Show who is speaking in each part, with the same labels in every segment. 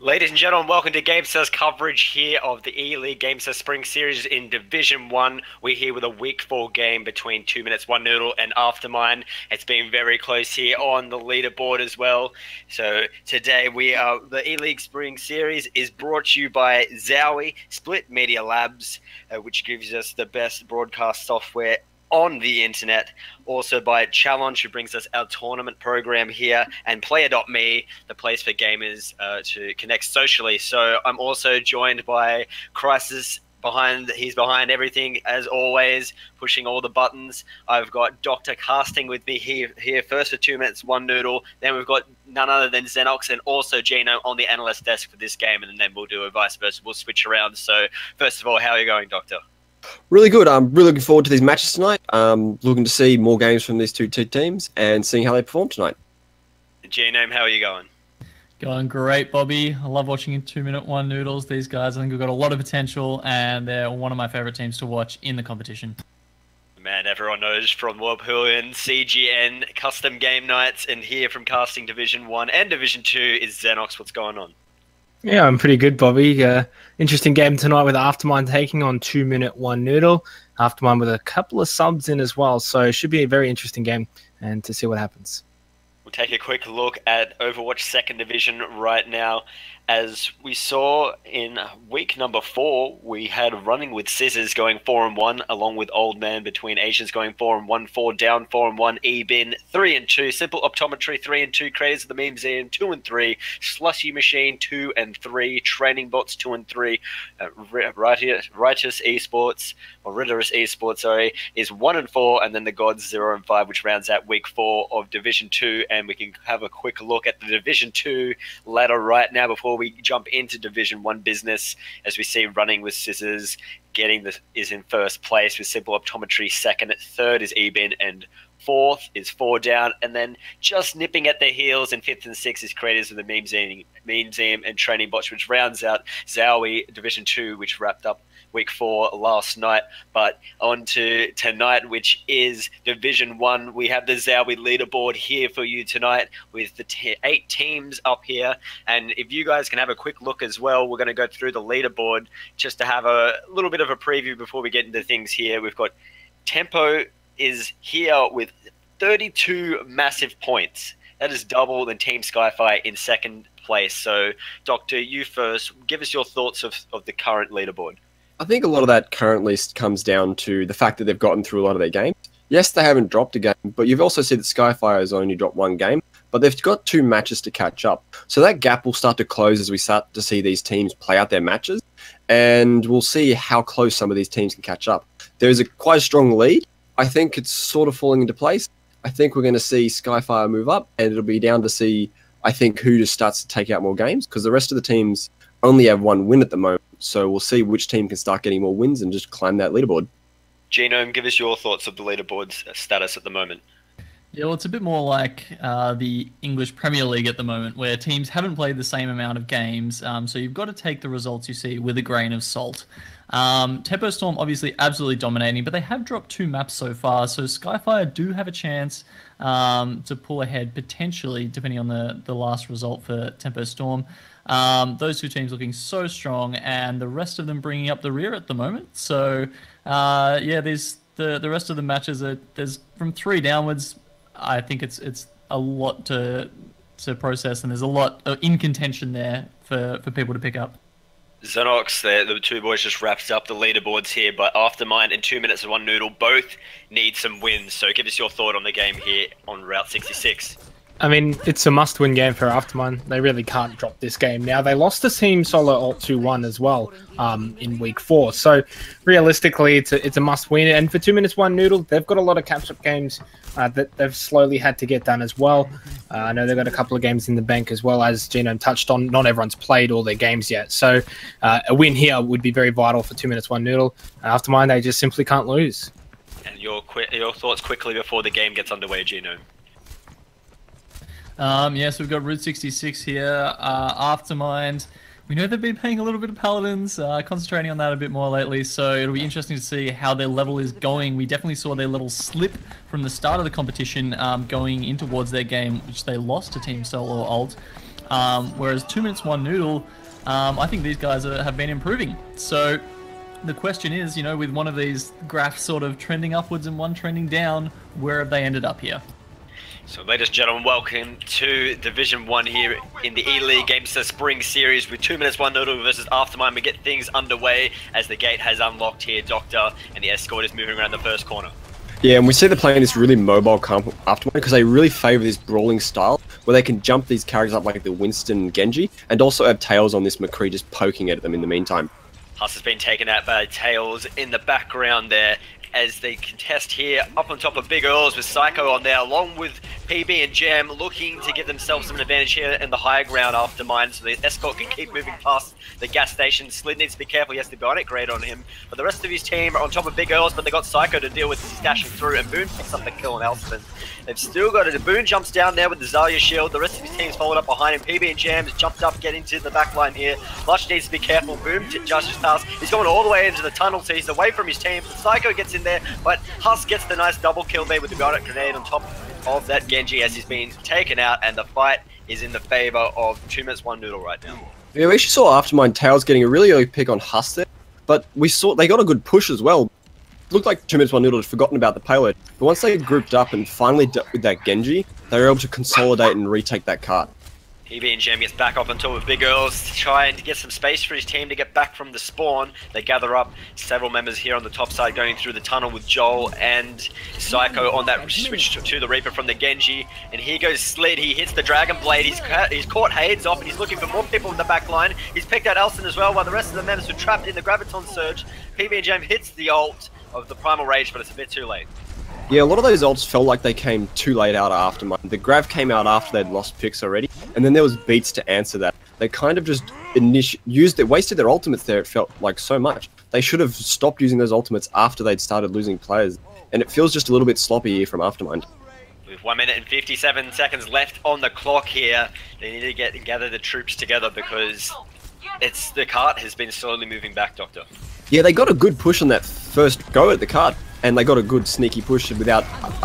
Speaker 1: Ladies and gentlemen, welcome to EGSS coverage here of the E-League EGSS Spring Series in Division 1. We're here with a Week 4 game between 2 Minutes, 1 Noodle and Aftermind. It's been very close here on the leaderboard as well. So today the E-League Spring Series is brought to you by Zowie Split Media Labs, which gives us the best broadcast software on the internet. Also by Challenge, who brings us our tournament program here, and Player.me, the place for gamers to connect socially. So I'm also joined by Crisis. He's behind everything as always, pushing all the buttons. I've got Dr. Casting with me here first for 2 minutes, 1 Noodle. Then we've got none other than Zenox and also Genome on the Analyst desk for this game, and then we'll do a vice versa. We'll switch around. So first of all, how are you going, Doctor?
Speaker 2: Really good. I'm really looking forward to these matches tonight. Looking to see more games from these two teams and seeing how they perform tonight.
Speaker 1: Genome, how are you going?
Speaker 3: Going great, Bobby. I love watching 2 Minute 1 Noodles. These guys, I think, have got a lot of potential, and they're one of my favorite teams to watch in the competition.
Speaker 1: Man, everyone knows from Wobhuan, CGN, Custom Game Nights, and here from Casting Division 1 and Division 2 is Zenox. What's going on?
Speaker 4: Yeah, I'm pretty good, Bobby. Interesting game tonight with Aftermind taking on 2 Minute 1 Noodle. Aftermind with a couple of subs in as well, so it should be a very interesting game and to see what happens.
Speaker 1: We'll take a quick look at Overwatch 2nd Division right now. As we saw in week number 4, we had Running with Scissors going 4-1, along with Old Man Between Asians going 4-1, 4 down, 4-1, E-Bin 3-2, Simple Optometry 3-2, Creators of the Meme Museum 2-3, Slushy Machine 2-3, Training Bots 2-3, Righteous Esports, or Ritterous Esports, sorry, is 1-4, and then the Gods 0-5, which rounds out week 4 of Division 2, and we can have a quick look at the Division 2 ladder right now before we jump into Division 1 business. As we see, Running with Scissors is in first place with Simple Optometry second, third is Ebin, and fourth is 4 down, and then just nipping at their heels in 5th and 6th is Creators of the Meme Museum and Training Bots, which rounds out Zowie Division 2, which wrapped up week 4 last night. But on to tonight, which is Division 1. We have the Zowie leaderboard here for you tonight with the 8 teams up here. And if you guys can have a quick look as well, we're going to go through the leaderboard just to have a little bit of a preview before we get into things here. We've got Tempo is here with 32 massive points. That is double than Team Skyfire in second place. So, Doctor, you first. Give us your thoughts of the current leaderboard.
Speaker 2: I think a lot of that current list comes down to the fact that they've gotten through a lot of their games. Yes, they haven't dropped a game, but you've also seen that Skyfire has only dropped 1 game, but they've got 2 matches to catch up. So that gap will start to close as we start to see these teams play out their matches, and we'll see how close some of these teams can catch up. There's quite a strong lead. I think it's sort of falling into place. I think we're going to see Skyfire move up, and it'll be down to see, I think, who just starts to take out more games, because the rest of the teams only have 1 win at the moment. So we'll see which team can start getting more wins and just climb that leaderboard.
Speaker 1: Genome, give us your thoughts of the leaderboard's status at the moment.
Speaker 3: Yeah, well, it's a bit more like the English Premier League at the moment, where teams haven't played the same amount of games, so you've got to take the results you see with a grain of salt. Tempo Storm obviously absolutely dominating, but they have dropped 2 maps so far, so Skyfire do have a chance to pull ahead, potentially, depending on the last result for Tempo Storm. Those 2 teams looking so strong, and the rest of them bringing up the rear at the moment. So, yeah, the rest of the matches there's from 3 downwards. I think it's a lot to process, and there's a lot in contention there for people to pick up.
Speaker 1: Zenox, the 2 boys just wraps up the leaderboards here, but Aftermind and 2 minutes of 1 Noodle both need some wins. So give us your thought on the game here on Route 66.
Speaker 4: I mean, it's a must-win game for Aftermind. They really can't drop this game. Now, they lost to Team Solo Alt 2-1 as well in week 4. So, realistically, it's a must-win. And for 2 minutes 1 Noodle, they've got a lot of catch-up games that they've slowly had to get done as well. I know they've got a couple of games in the bank as well, as Genome touched on. Not everyone's played all their games yet. So, a win here would be very vital for 2 minutes 1 Noodle. Aftermind, they just simply can't lose.
Speaker 1: And your thoughts quickly before the game gets underway, Genome.
Speaker 3: Yeah, so we've got Route 66 here, Aftermind. We know they've been playing a little bit of Paladins, concentrating on that a bit more lately, so it'll be interesting to see how their level is going. We definitely saw their level slip from the start of the competition going in towards their game, which they lost to Team Solo Alt. Whereas 2 minutes 1 Noodle, I think these guys have been improving. So the question is, you know, with one of these graphs sort of trending upwards and one trending down, where have they ended up here?
Speaker 1: So ladies and gentlemen, welcome to Division 1 here in the E-League EGSS Spring Series with 2 minutes 1 Noodle versus Aftermind. We get things underway as the gate has unlocked here, Doctor, and the escort is moving around the first corner.
Speaker 2: Yeah, and we see they're playing this really mobile Aftermind because they really favour this brawling style where they can jump these characters up like the Winston and Genji and also have Tails on this McCree just poking at them in the meantime.
Speaker 1: Huss has been taken out by Tails in the background there as they contest here up on top of Big Earls with Psycho on there along with PB and Jam looking to give themselves some advantage here in the higher ground after mine so the escort can keep moving past the gas station. Slid needs to be careful, he has the bionic grade on him, but the rest of his team are on top of Big Earls, but they got Psycho to deal with as he's dashing through, and Boone picks up the kill on Elston. They've still got it. Boone jumps down there with the Zarya shield, the rest of his team's followed up behind him. PB and Jam has jumped up, get into the back line here. Lush needs to be careful, Boone judges pass. He's going all the way into the tunnel, so he's away from his team. Psycho gets in there, but Huss gets the nice double kill there with the bionic grenade on top of that Genji as he's been taken out, and the fight is in the favor of 2 minutes 1 Noodle right now.
Speaker 2: Yeah, we actually saw Aftermind Tails getting a really early pick on Huss there, but we saw they got a good push as well. Looked like 2 minutes 1 Noodle had forgotten about the payload, but once they grouped up and finally with that Genji, they were able to consolidate and retake that cart.
Speaker 1: PB and Jam gets back up on top of Big Earls to try and get some space for his team to get back from the spawn. They gather up several members here on the top side going through the tunnel with Joel and Psycho on that switch to the Reaper from the Genji. And here goes Slid, he hits the Dragon Blade, he's caught Hades off and he's looking for more people in the back line. He's picked out Elston as well while the rest of the members were trapped in the Graviton Surge. PB and Jam hits the ult of the Primal Rage, but it's a bit too late.
Speaker 2: Yeah, a lot of those ults felt like they came too late out of Aftermind. The Grav came out after they'd lost picks already, and then there was beats to answer that. They kind of just wasted their ultimates there, it felt like so much. They should have stopped using those ultimates after they'd started losing players, and it feels just a little bit sloppy here from Aftermind.
Speaker 1: With 1 minute and 57 seconds left on the clock here, they need to gather the troops together because the cart has been slowly moving back, Doctor.
Speaker 2: Yeah, they got a good push on that first go at the cart, and they got a good sneaky push without,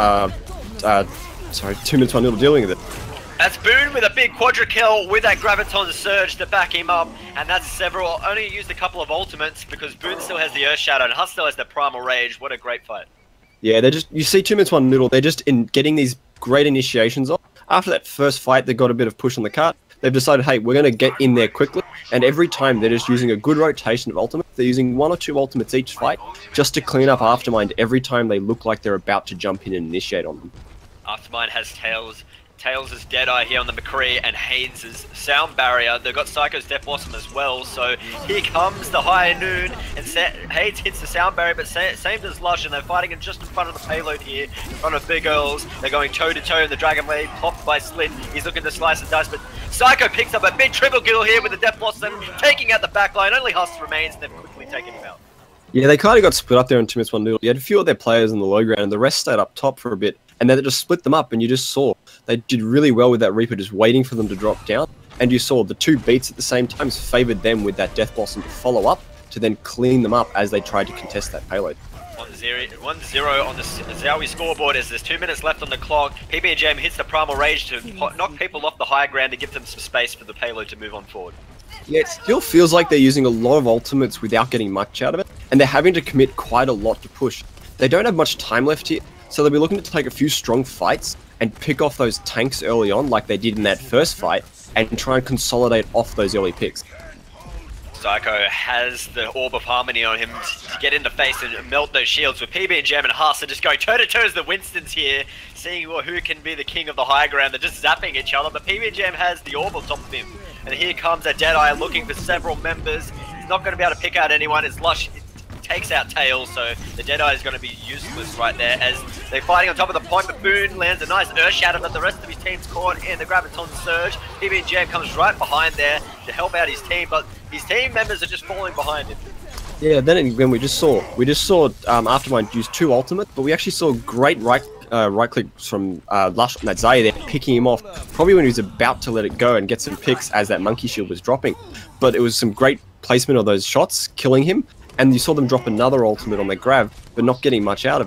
Speaker 2: 2 minutes 1 Noodle dealing with it.
Speaker 1: That's Boone with a big quadra kill with that Graviton Surge to back him up, and that's several. Only used a couple of ultimates because Boone still has the Earth Shadow and Huss still has the Primal Rage. What a great fight.
Speaker 2: Yeah, you see 2 minutes 1 Noodle, they're just getting these great initiations off. After that first fight, they got a bit of push on the cart. They've decided, hey, we're going to get in there quickly, and every time they're just using a good rotation of ultimates. They're using 1 or 2 ultimates each fight just to clean up Aftermind every time they look like they're about to jump in and initiate on them.
Speaker 1: Aftermind has Tails. Tails is Deadeye here on the McCree, and Hades is Sound Barrier. They've got Psycho's Death Blossom as well, so here comes the High Noon, and Hades hits the Sound Barrier, but same does Lush, and they're fighting just in front of the payload here, in front of Big Earls. They're going toe-to-toe in the Dragon Blade, popped by Slid. He's looking to slice and dice, but Psycho picks up a big triple kill here with the Death Blossom, taking out the backline. Only Huss remains, and they've quickly taken him out.
Speaker 2: Yeah, they kind of got split up there in 2 minutes 1 Noodle. You had a few of their players in the low ground, and the rest stayed up top for a bit, and then they just split them up, and you just saw they did really well with that Reaper just waiting for them to drop down, and you saw the 2 beats at the same time favoured them with that Death Blossom to follow up to then clean them up as they tried to contest that payload.
Speaker 1: 1-0 on the Zowie scoreboard as there's 2 minutes left on the clock. PB and Jam hits the Primal Rage to knock people off the higher ground to give them some space for the payload to move on forward.
Speaker 2: Yeah, it still feels like they're using a lot of ultimates without getting much out of it, and they're having to commit quite a lot to push. They don't have much time left here, so they'll be looking to take a few strong fights and pick off those tanks early on like they did in that first fight, and try and consolidate off those early picks.
Speaker 1: Psycho has the Orb of Harmony on him to get in the face and melt those shields, with PB and Jam and Huss are just going toe-to-toe as the Winstons here, seeing who can be the king of the high ground. They're just zapping each other, but PB and Jam has the Orb on top of him. And here comes a Deadeye looking for several members. He's not going to be able to pick out anyone as Lush takes out Tails, so the Deadeye is going to be useless right there as they're fighting on top of the point, but Boone lands a nice Earth Shadow that the rest of his team's caught in the Graviton Surge. PB and Jam comes right behind there to help out his team, but his team members are just falling behind him.
Speaker 2: Yeah, then again, we just saw Aftermind use 2 ultimates, but we actually saw great right clicks from Lush on that Zarya there, picking him off, probably when he was about to let it go and get some picks as that monkey shield was dropping. But it was some great placement of those shots, killing him, and you saw them drop another ultimate on their grab, but not getting much out of it.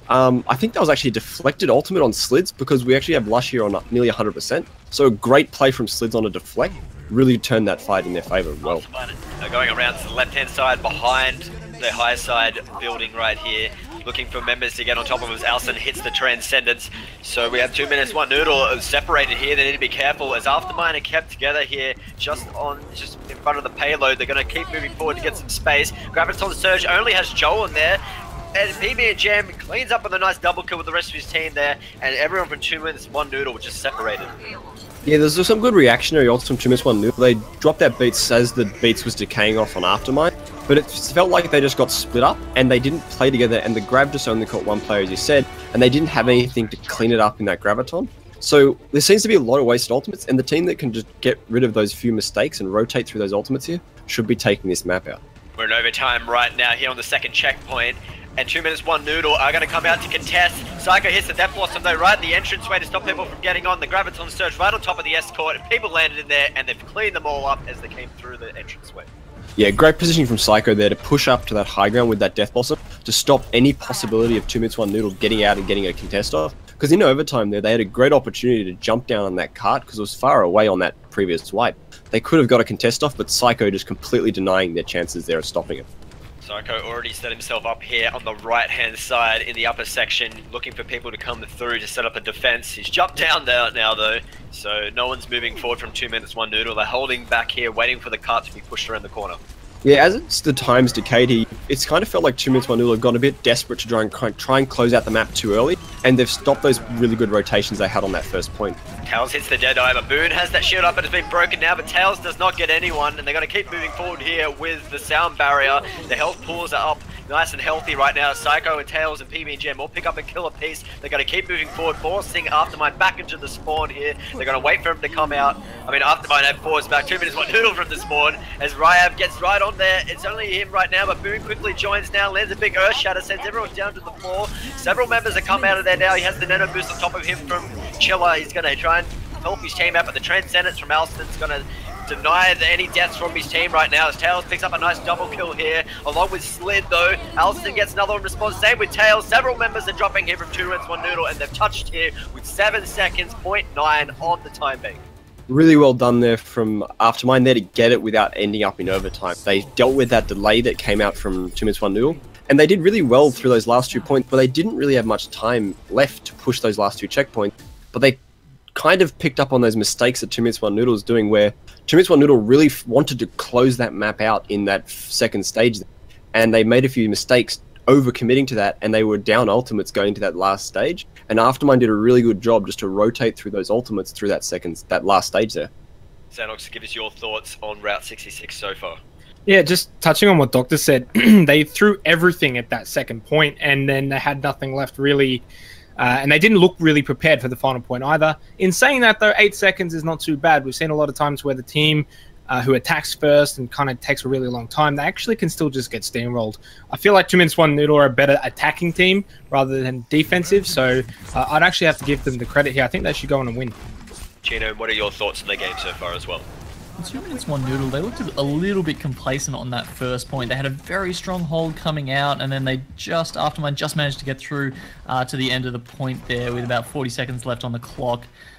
Speaker 2: I think that was actually a deflected ultimate on Slids because we actually have Lush here on nearly 100%. So a great play from Slids on a deflect really turned that fight in their favor well.
Speaker 1: Going around to the left-hand side behind the high side building right here, looking for members to get on top of us. Alson hits the Transcendence. So we have 2 minutes, 1 Noodle separated here. They need to be careful as Aftermind are kept together here just in front of the payload. They're going to keep moving forward to get some space. Graviton Surge only has Joel in there. And PB and Jam cleans up with a nice double kill with the rest of his team there. And everyone from 2 minutes, 1 Noodle was just separated.
Speaker 2: Yeah, there's some good reactionary ults from 2 minutes, 1 Noodle. They dropped that Beats as the Beats was decaying off on Aftermind. But it felt like they just got split up and they didn't play together, and the grab just only caught one player, as you said, and they didn't have anything to clean it up in that Graviton. So there seems to be a lot of wasted ultimates, and the team that can just get rid of those few mistakes and rotate through those ultimates here should be taking this map out.
Speaker 1: We're in overtime right now here on the second checkpoint, and 2 minutes, 1 Noodle are going to come out to contest. Psycho hits the Death Blossom though right at the entranceway to stop people from getting on. The Graviton Surge right on top of the escort, and people landed in there, and they've cleaned them all up as they came through the entranceway.
Speaker 2: Yeah, great positioning from Psycho there to push up to that high ground with that Death Blossom to stop any possibility of 2 minutes, 1 Noodle getting out and getting a contest off. Because in overtime there, they had a great opportunity to jump down on that cart because it was far away on that previous wipe. They could have got a contest off, but Psycho just completely denying their chances there of stopping it.
Speaker 1: Psycho already set himself up here on the right-hand side in the upper section, looking for people to come through to set up a defense. He's jumped down there now, though, so no one's moving forward from 2 minutes, 1 Noodle. They're holding back here, waiting for the cart to be pushed around the corner.
Speaker 2: Yeah, as the times decayed, it's kind of felt like 2 minutes, 1 Noodle have gone a bit desperate to try and close out the map too early, and they've stopped those really good rotations they had on that first point.
Speaker 1: Tails hits the Deadeye, but Boone has that shield up and it's been broken now, but Tails does not get anyone, and they're going to keep moving forward here with the sound barrier. The health pools are up nice and healthy right now. Psycho and Tails and PB and Gem all pick up a kill apiece. They're going to keep moving forward, forcing Aftermind back into the spawn here. They're going to wait for him to come out. I mean, Aftermind have forced back 2 minutes, 1 Noodle from the spawn as Ryab gets right on there. It's only him right now, but Boone quickly joins now, lands a big Earth Shatter, sends everyone down to the floor. Several members have come out of there now. He has the Nano boost on top of him from Chiller. He's going to try and help his team out, but the Transcendence from Alston's going to deny any deaths from his team right now as Tails picks up a nice double kill here along with Slid though. Alston gets another one response, same with Tails. Several members are dropping here from 2 minutes, 1 Noodle, and they've touched here with 7 seconds, 0.9 on the time bank.
Speaker 2: Really well done there from Aftermind there to get it without ending up in overtime. They dealt with that delay that came out from 2 minutes, 1 Noodle, and they did really well through those last 2 points, but they didn't really have much time left to push those last 2 checkpoints, but they kind of picked up on those mistakes that 2 minutes, 1 Noodle was doing, where 2 minutes, 1 Noodle really wanted to close that map out in that second stage, and they made a few mistakes over-committing to that, and they were down ultimates going into that last stage, and Aftermind did a really good job just to rotate through those ultimates through that last stage there.
Speaker 1: Zenox, give us your thoughts on Route 66 so far.
Speaker 4: Yeah, just touching on what Doctor said, they threw everything at that second point, and then they had nothing left really. And they didn't look really prepared for the final point either. In saying that, though, 8 seconds is not too bad. We've seen a lot of times where the team who attacks first and kind of takes a really long time, they actually can still just get steamrolled. I feel like 2 minutes, 1 Noodle are a better attacking team rather than defensive, so I'd actually have to give them the credit here. I think they should go on and win.
Speaker 1: Chino, what are your thoughts on the game so far as well?
Speaker 3: 2 minutes, 1 Noodle, they looked a little bit complacent on that first point. They had a very strong hold coming out, and then they Aftermind just managed to get through to the end of the point there with about 40 seconds left on the clock.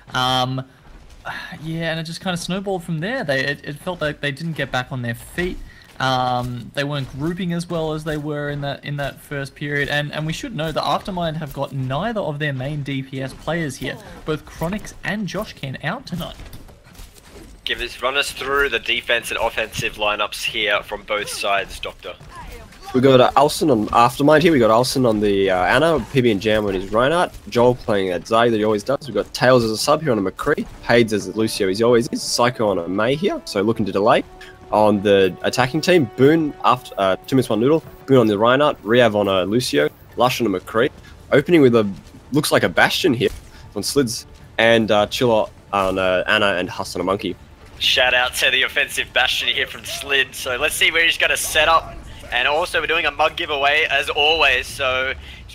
Speaker 3: Yeah, and it just kind of snowballed from there. It felt like they didn't get back on their feet. They weren't grouping as well as they were in that first period, and we should know that Aftermind have got neither of their main DPS players here. Both Chronix and Josh Ken out tonight.
Speaker 1: Run us through the defense and offensive lineups here from both sides, Doctor.
Speaker 2: We got Alson on Aftermind here. We got Alson on the Ana, PB and Jam on his Reinhardt, Joel playing at Zai that he always does. We've got Tails as a sub here on a McCree, Hades as a Lucio he always is, Psycho on a May here, so looking to delay. On the attacking team, Boone after 2 minutes, 1 Noodle, Boone on the Reinhardt, Riav on a Lucio, Lush on a McCree, opening with looks like a Bastion here on Slids, and Chiller on Ana and Huss on a Monkey.
Speaker 1: Shout out to the offensive Bastion here from Slid. So let's see where he's going to set up And also we're doing a mug giveaway as always, so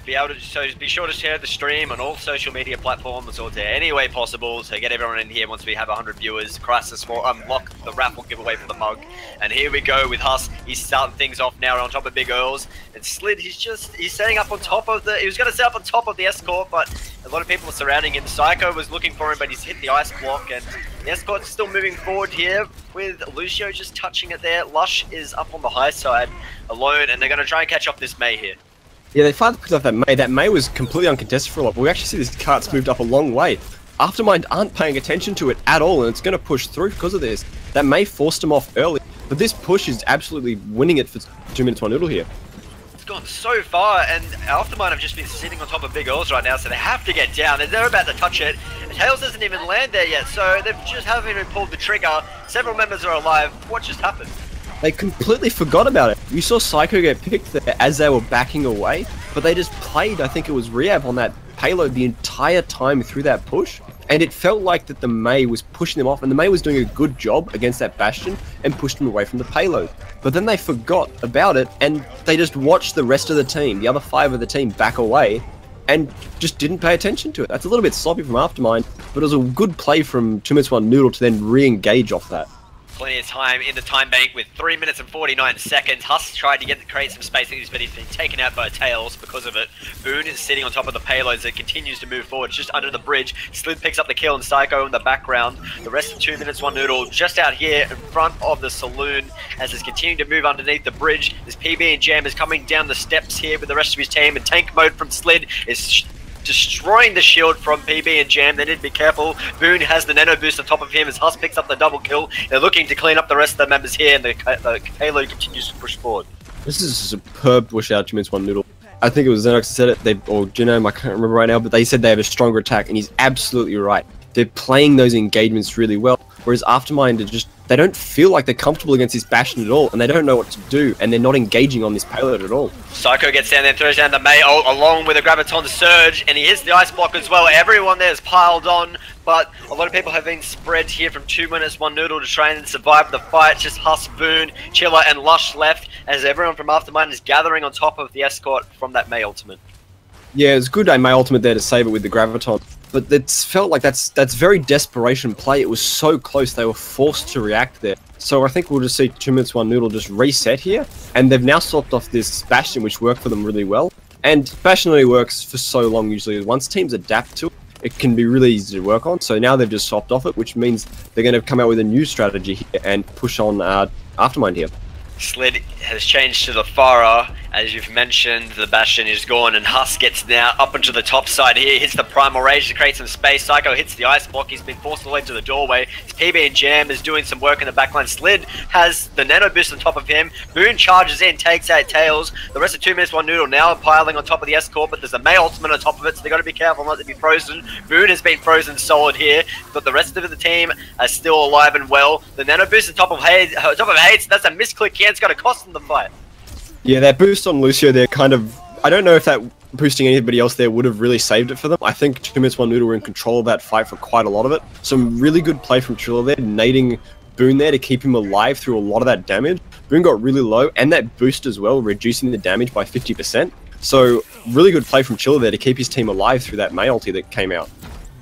Speaker 1: be sure to share the stream on all social media platforms or to any way possible to get everyone in here once we have 100 viewers. Crisis will unlock the raffle giveaway for the mug. And here we go with Huss. He's starting things off now on top of Big Earls. And Slid, he's setting up on top of he was going to set up on top of the escort, but a lot of people are surrounding him. Psycho was looking for him, but he's hit the ice block, and the escort's still moving forward here with Lucio just touching it there. Lush is up on the high side alone, and they're going to try and catch up this May here.
Speaker 2: Yeah, they finally picked up that May. That May was completely uncontested for a lot. But we actually see this cart's moved up a long way. Aftermind aren't paying attention to it at all, and it's going to push through because of this. That May forced him off early, but this push is absolutely winning it for 2 minutes 1 Noodle here.
Speaker 1: It's gone so far, and Aftermind have just been sitting on top of Big Earls right now, so they have to get down. They're about to touch it. Tails doesn't even land there yet, so they've just haven't even pulled the trigger. Several members are alive. What just happened?
Speaker 2: They completely forgot about it. You saw Psycho get picked there as they were backing away, but they just played, I think it was Rehab, on that payload the entire time through that push. And it felt like that the May was pushing them off, and the May was doing a good job against that Bastion and pushed them away from the payload. But then they forgot about it, and they just watched the rest of the team, the other 5 of the team, back away, and just didn't pay attention to it. That's a little bit sloppy from Aftermind, but it was a good play from 2 minutes 1 Noodle to then re-engage off that.
Speaker 1: Plenty of time in the time bank with 3 minutes and 49 seconds. Huss tried to create some space, but he's been taken out by Tails because of it. Boone is sitting on top of the payloads that continues to move forward, just under the bridge. Slid picks up the kill and Psycho in the background. The rest of 2 minutes 1 Noodle just out here in front of the saloon as it's continuing to move underneath the bridge. This PB and Jam is coming down the steps here with the rest of his team, and tank mode from Slid is destroying the shield from PB and Jam. They need to be careful. Boone has the nano boost on top of him as Huss picks up the double kill. They're looking to clean up the rest of the members here, and the payload continues to push forward.
Speaker 2: This is a superb push out 2 minutes 1 Noodle. I think it was Zenox that said it, or Genome, I can't remember right now, but they said they have a stronger attack, and he's absolutely right. They're playing those engagements really well, whereas Aftermind are just, they don't feel like they're comfortable against this Bastion at all, and they don't know what to do, and they're not engaging on this payload at all.
Speaker 1: Psycho gets down there, throws down the May along with a Graviton Surge, and he hits the ice block as well. Everyone there is piled on, but a lot of people have been spread here from 2 minutes 1 Noodle to try and survive the fight. Just Huss, Boone, Chiller, and Lush left, as everyone from Aftermind is gathering on top of the escort from that May ultimate.
Speaker 2: Yeah, it's good May ultimate there to save it with the Graviton. But it's felt like that's very desperation play. It was so close, they were forced to react there. So I think we'll just see 2 minutes 1 Noodle just reset here, and they've now swapped off this Bastion, which worked for them really well. And Bastion only works for so long usually. Once teams adapt to it, it can be really easy to work on. So now they've just swapped off it, which means they're going to come out with a new strategy here and push on Aftermind here.
Speaker 1: Slid has changed to the Farah. As you've mentioned, the Bastion is gone, and Huss gets now up into the top side here, hits the Primal Rage to create some space. Psycho hits the ice block, he's been forced all the way to the doorway. His PB and Jam is doing some work in the backline. Slid has the nano boost on top of him. Boone charges in, takes out Tails. The rest of 2 minutes 1 Noodle now piling on top of the escort, but there's a May ultimate on top of it, so they got to be careful not to be frozen. Boone has been frozen solid here, but the rest of the team are still alive and well. The nano boost on top of Hades, that's a misclick here, it's going to cost them the fight.
Speaker 2: Yeah, that boost on Lucio there kind of, I don't know if that boosting anybody else there would have really saved it for them. I think 2 minutes 1 Noodle were in control of that fight for quite a lot of it. Some really good play from Triller there, nading Boone there to keep him alive through a lot of that damage. Boone got really low, and that boost as well, reducing the damage by 50%. So really good play from Chiller there to keep his team alive through that May ulti that came out.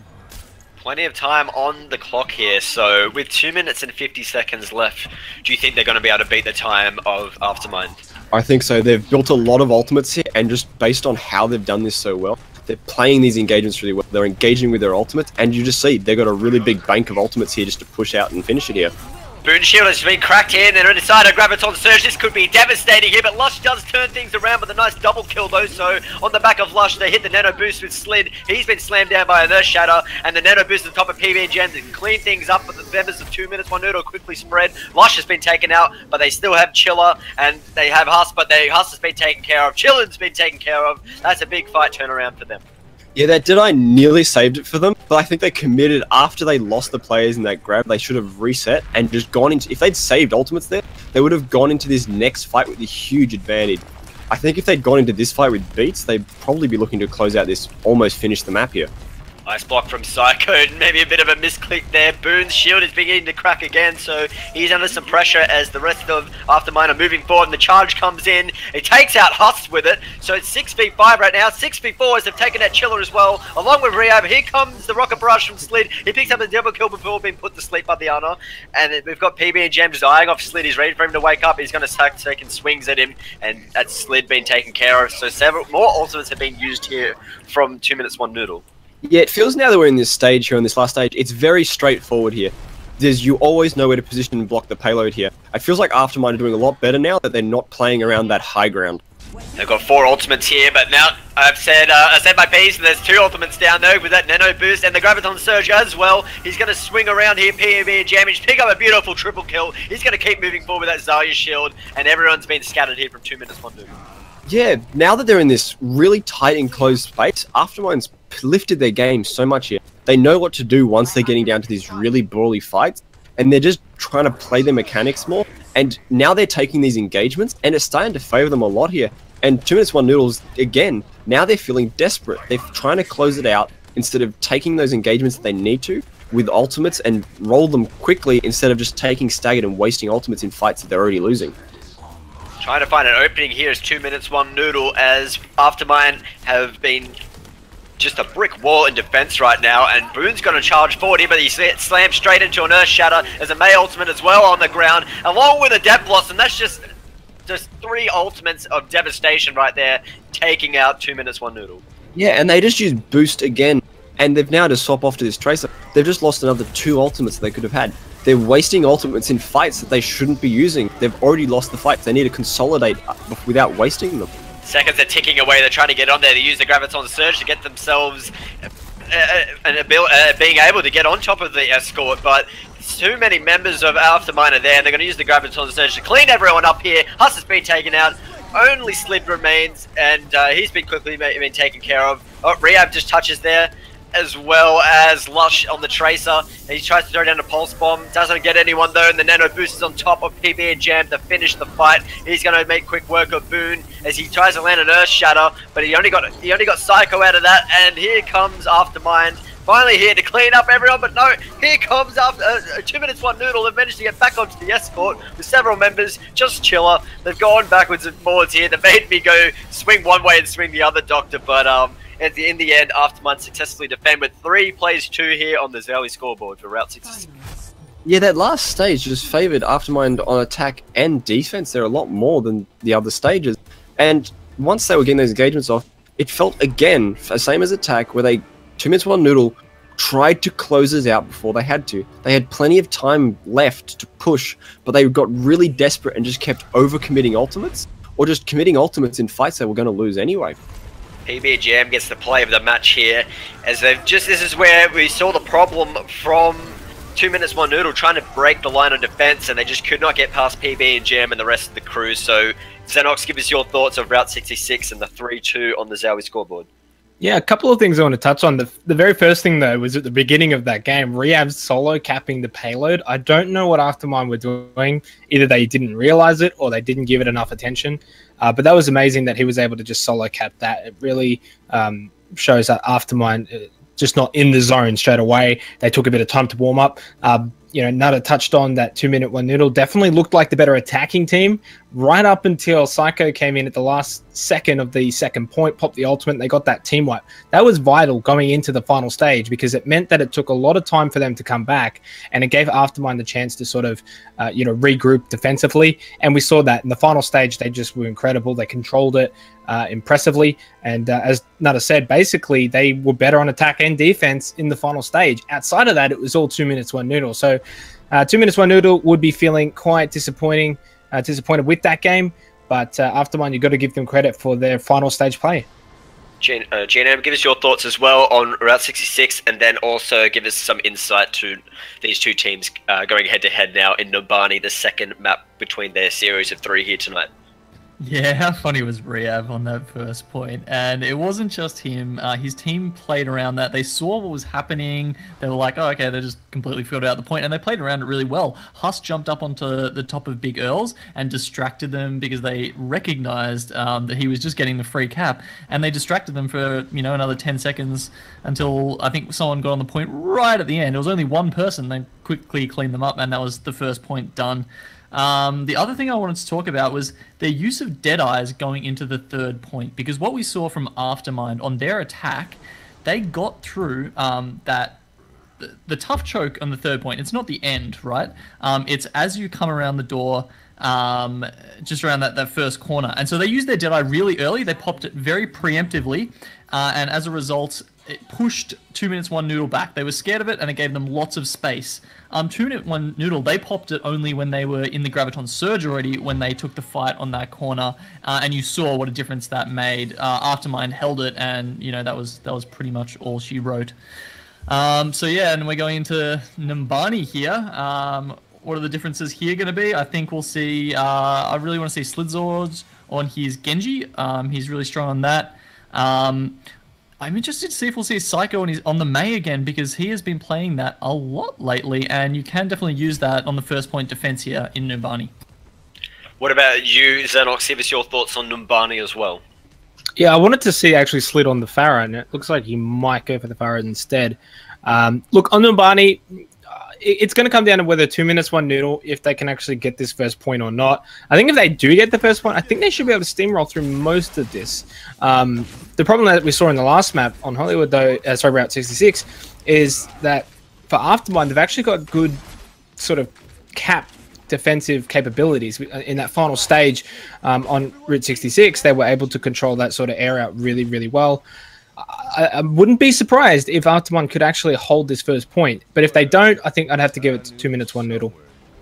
Speaker 1: Plenty of time on the clock here, so with 2 minutes and 50 seconds left, do you think they're going to be able to beat the time of Aftermind?
Speaker 2: I think so. They've built a lot of ultimates here, and just based on how they've done this so well, they're playing these engagements really well. They're engaging with their ultimates, and you just see they've got a really big bank of ultimates here just to push out and finish it here.
Speaker 1: Boone shield has been cracked in, and inside a Graviton Surge. This could be devastating here, but Lush does turn things around with a nice double kill though. So on the back of Lush, they hit the nano boost with Slid. He's been slammed down by a Nurse Shatter, and the nano boost on top of PB and Jam to clean things up. But the members of 2 minutes 1 Noodle quickly spread. Lush has been taken out, but they still have Chiller, and they have Huss, but Huss has been taken care of. Chiller's been taken care of. That's a big fight turnaround for them.
Speaker 2: Yeah, that Deadeye nearly saved it for them, but I think they committed after they lost the players in that grab. They should have reset and just gone into, if they'd saved ultimates there, they would have gone into this next fight with a huge advantage. I think if they'd gone into this fight with beats, they'd probably be looking to close out this, almost finish the map here.
Speaker 1: Nice block from Psycho, maybe a bit of a misclick there. Boone's shield is beginning to crack again, so he's under some pressure as the rest of Aftermind are moving forward, and the charge comes in. It takes out Hust with it, so it's 6v5 right now. 6v4 as they've taken out Chiller as well, along with Rehab. Here comes the Rocket Barrage from Slid. He picks up a double kill before being put to sleep by the Ana, and we've got PB and Jam just eyeing off Slid. He's ready for him to wake up. He's going to start taking swings at him, and that's Slid being taken care of. So several more ultimates have been used here from 2 minutes 1 Noodle.
Speaker 2: Yeah, it feels now that we're in this stage here, on this last stage, it's very straightforward here. You always know where to position and block the payload here. It feels like Aftermind are doing a lot better now that they're not playing around that high ground.
Speaker 1: They've got 4 ultimates here, but now I said my piece, and there's 2 ultimates down there with that nano boost and the Graviton Surge as well. He's going to swing around here, PB and Jamage, pick up a beautiful triple kill. He's going to keep moving forward with that Zarya shield, and everyone's been scattered here from 2 minutes 1 Noodle.
Speaker 2: Yeah, now that they're in this really tight enclosed space, Aftermind's lifted their game so much here. They know what to do once they're getting down to these really brawly fights, and they're just trying to play their mechanics more. And now they're taking these engagements, and it's starting to favor them a lot here. And 2 minutes 1 Noodles, again, now they're feeling desperate. They're trying to close it out instead of taking those engagements that they need to with ultimates and roll them quickly instead of just taking staggered and wasting ultimates in fights that they're already losing.
Speaker 1: Trying to find an opening here is 2 minutes 1 Noodle, as Aftermind have been just a brick wall in defense right now, and Boone's going to charge forward here, but he slams straight into an Earth Shatter as a May ultimate as well on the ground, along with a Death Blossom. That's just 3 ultimates of devastation right there, taking out 2 minutes 1 Noodle.
Speaker 2: Yeah, and they just used boost again, and they've now to swap off to this Tracer. They've just lost another 2 ultimates they could have had. They're wasting ultimates in fights that they shouldn't be using. They've already lost the fights. They need to consolidate without wasting them.
Speaker 1: Seconds are ticking away. They're trying to get on there. They use the Graviton Surge to get themselves being able to get on top of the escort, but too many members of Aftermind are there, and they're going to use the Graviton Surge to clean everyone up here. Huss has been taken out. Only Slid remains, and he's been quickly been taken care of. Oh, Rehab just touches there, as well as Lush on the Tracer. He tries to throw down a Pulse Bomb, doesn't get anyone though, and the Nano Boost is on top of PB and Jam to finish the fight. He's going to make quick work of Boone as he tries to land an Earth Shatter, but he only got Psycho out of that, and here comes Aftermind. Finally here to clean up everyone, but no, here comes after 2 minutes 1 Noodle. They've managed to get back onto the escort with several members, just Chiller. They've gone backwards and forwards here. They made me go swing one way and swing the other, Doctor, but in the end, Aftermind successfully defend with 3 plays 2 here on the Zelly scoreboard for Route 66.
Speaker 2: Yeah, that last stage just favoured Aftermind on attack and defense. They're a lot more than the other stages. And once they were getting those engagements off, it felt again, same as attack, where they 2 minutes 1 Noodle tried to close us out before they had to. They had plenty of time left to push, but they got really desperate and just kept over-committing ultimates, or just committing ultimates in fights they were going to lose anyway.
Speaker 1: PB Jam gets the play of the match here, as this is where we saw the problem from 2 minutes 1 Noodle trying to break the line of defense, and they just could not get past PB and Jam and the rest of the crew. So Zenox, give us your thoughts of Route 66 and the 3-2 on the Zowie scoreboard.
Speaker 4: Yeah, a couple of things I want to touch on. The very first thing, though, was at the beginning of that game, Rehab's solo capping the payload. I don't know what Aftermind were doing. Either they didn't realize it or they didn't give it enough attention. But that was amazing that he was able to just solo cap that. It really shows that Aftermind just not in the zone straight away. They took a bit of time to warm up. You know, Nutter touched on that 2 minute 1 Noodle. Definitely looked like the better attacking team right up until Psycho came in at the last second of the second point, popped the ultimate, and they got that team wipe. That was vital going into the final stage because it meant that it took a lot of time for them to come back, and it gave Aftermind the chance to sort of, you know, regroup defensively. And we saw that in the final stage. They just were incredible. They controlled it impressively. And as Nutter said, basically they were better on attack and defense in the final stage. Outside of that, it was all 2 minutes 1 Noodle. So 2 minutes 1 Noodle would be feeling quite disappointed with that game. But Aftermind, you've got to give them credit for their final stage play.
Speaker 1: Genome, give us your thoughts as well on Route 66, and then also give us some insight to these two teams going head-to-head now in Numbani, the second map between their series of 3 here tonight.
Speaker 3: Yeah, how funny was Rehab on that first point? And it wasn't just him. His team played around that. They saw what was happening. They were like, oh, okay, they just completely filled out the point. And they played around it really well. Huss jumped up onto the top of Big Earls and distracted them because they recognized that he was just getting the free cap. And they distracted them for, another 10 seconds until I think someone got on the point right at the end. It was only one person. They quickly cleaned them up, and that was the first point done. The other thing I wanted to talk about was their use of Deadeyes going into the third point, because what we saw from Aftermind on their attack, they got through the tough choke on the third point. It's not the end, right? It's as you come around the door, just around that first corner. And so they used their Deadeye really early. They popped it very preemptively, and as a result, it pushed 2 minutes 1 Noodle back. They were scared of it, and it gave them lots of space. 2 minute 1 Noodle, they popped it only when they were in the Graviton Surge already, when they took the fight on that corner, and you saw what a difference that made. Aftermind held it, and that was pretty much all she wrote. So yeah, and we're going into Numbani here. What are the differences here going to be? I think we'll see. I really want to see Slidzords on his Genji. He's really strong on that. I'm interested to see if we'll see Psycho on the Mei again, because he has been playing that a lot lately, and you can definitely use that on the first point defense here in Numbani.
Speaker 1: What about you, Zenox? Give us your thoughts on Numbani as well.
Speaker 4: Yeah, I wanted to see actually Slid on the Pharah, and it looks like he might go for the Pharah instead. Look, on Numbani, it's going to come down to whether 2 minutes 1 Noodle, if they can actually get this first point or not. I think if they do get the first point, I think they should be able to steamroll through most of this. The problem that we saw in the last map on Hollywood, though, Route 66, is that for Aftermind, they've actually got good sort of cap defensive capabilities. In that final stage on Route 66, they were able to control that sort of area really, really well. I wouldn't be surprised if Aftermind could actually hold this first point. But if they don't, I think I'd have to give it to 2 minutes 1 Noodle.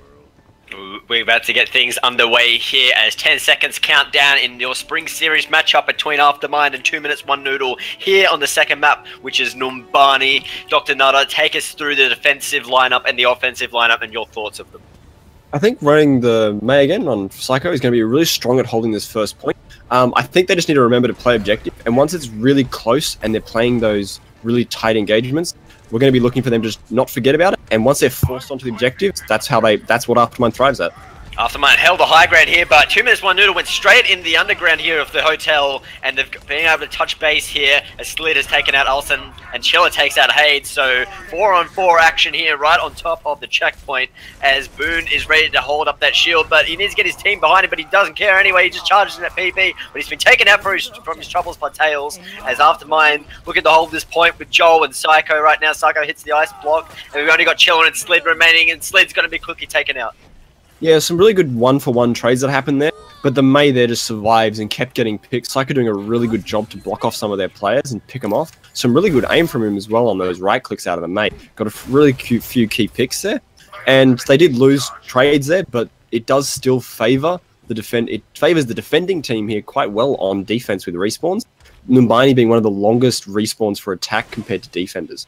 Speaker 1: We're about to get things underway here as 10 seconds countdown in your Spring Series matchup between Aftermind and 2 minutes 1 Noodle here on the second map, which is Numbani. Dr. Nutter, take us through the defensive lineup and the offensive lineup and your thoughts of them.
Speaker 2: I think running the Mei again on Psycho is going to be really strong at holding this first point. I think they just need to remember to play objective, and once it's really close and they're playing those really tight engagements, we're going to be looking for them to just not forget about it. And once they're forced onto the objectives, that's what Aftermind thrives at.
Speaker 1: Aftermind held the high ground here, but 2 minutes 1 Noodle went straight in the underground here of the hotel, and they've been able to touch base here as Slid has taken out Olsen and Chiller takes out Hade. So 4-on-4 action here right on top of the checkpoint as Boone is ready to hold up that shield, but he needs to get his team behind him, but he doesn't care anyway. He just charges in at PP, but he's been taken out from his troubles by Tails as Aftermind looking to hold this point with Joel and Psycho right now. Psycho hits the ice block, and we've only got Chiller and Slid remaining, and Slid's going to be quickly taken out.
Speaker 2: Yeah, some really good one-for-one trades that happened there, but the Mei there just survives and kept getting picked. Psycho doing a really good job to block off some of their players and pick them off. Some really good aim from him as well on those right clicks out of the Mei. Got a really cute few key picks there, and they did lose trades there, but it does still favour the defend. It favours the defending team here quite well on defense with respawns. Numbani being one of the longest respawns for attack compared to defenders.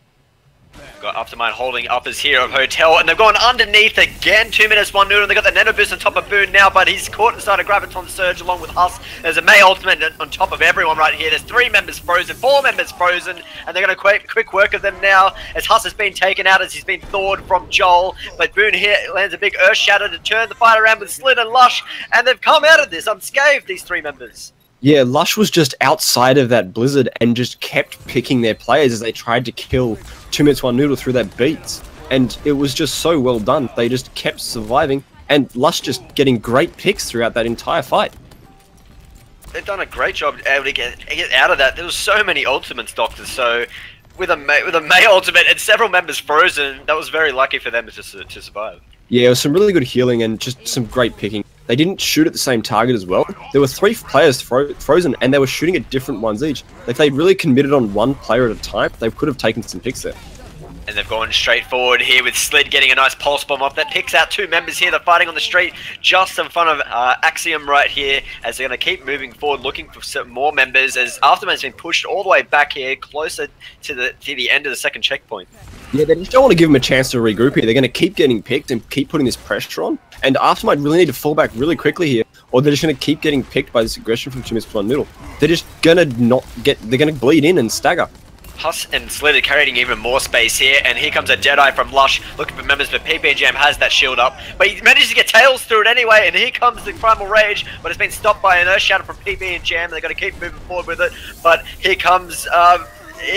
Speaker 1: Got Aftermind holding uppers here of Hotel, and they've gone underneath again. 2 minutes 1 Noodle, and they've got the Nano Boost on top of Boone now, but he's caught inside a Graviton Surge along with Huss. There's a Mei Ultimate on top of everyone right here. There's 3 members frozen, 4 members frozen, and they're going to quick work of them now as Huss has been taken out as he's been thawed from Joel. But Boone here lands a big Earth Shadow to turn the fight around with Slid and Lush, and they've come out of this unscathed, these 3 members.
Speaker 2: Yeah, Lush was just outside of that blizzard and just kept picking their players as they tried to kill 2 minutes 1 Noodle through that beats. And it was just so well done. They just kept surviving, and Lush just getting great picks throughout that entire fight.
Speaker 1: They've done a great job able to get out of that. There was so many ultimates, Doctor, so with a Mei ultimate and several members frozen, that was very lucky for them to survive. Yeah,
Speaker 2: it was some really good healing and just some great picking. They didn't shoot at the same target as well. There were 3 players frozen, and they were shooting at different ones each. If they really committed on one player at a time, they could have taken some picks there.
Speaker 1: And they've gone straight forward here with Slid getting a nice pulse bomb off. That picks out 2 members here. They're fighting on the street just in front of Axiom right here as they're going to keep moving forward, looking for some more members as Aftermind's been pushed all the way back here, closer to the end of the second checkpoint.
Speaker 2: Yeah, they just don't want to give them a chance to regroup here. They're going to keep getting picked and keep putting this pressure on. And Aftermind really need to fall back really quickly here, or they're just going to keep getting picked by this aggression from 2-1 Noodle. They're just going to they're going to bleed in and stagger.
Speaker 1: Huss and Slid are carrying even more space here, and here comes a Deadeye from Lush looking for members, but PB Jam has that shield up, but he manages to get Tails through it anyway, and here comes the Primal Rage, but it's been stopped by an Earth Shatter from PB and Jam. They're going to keep moving forward with it, but here comes a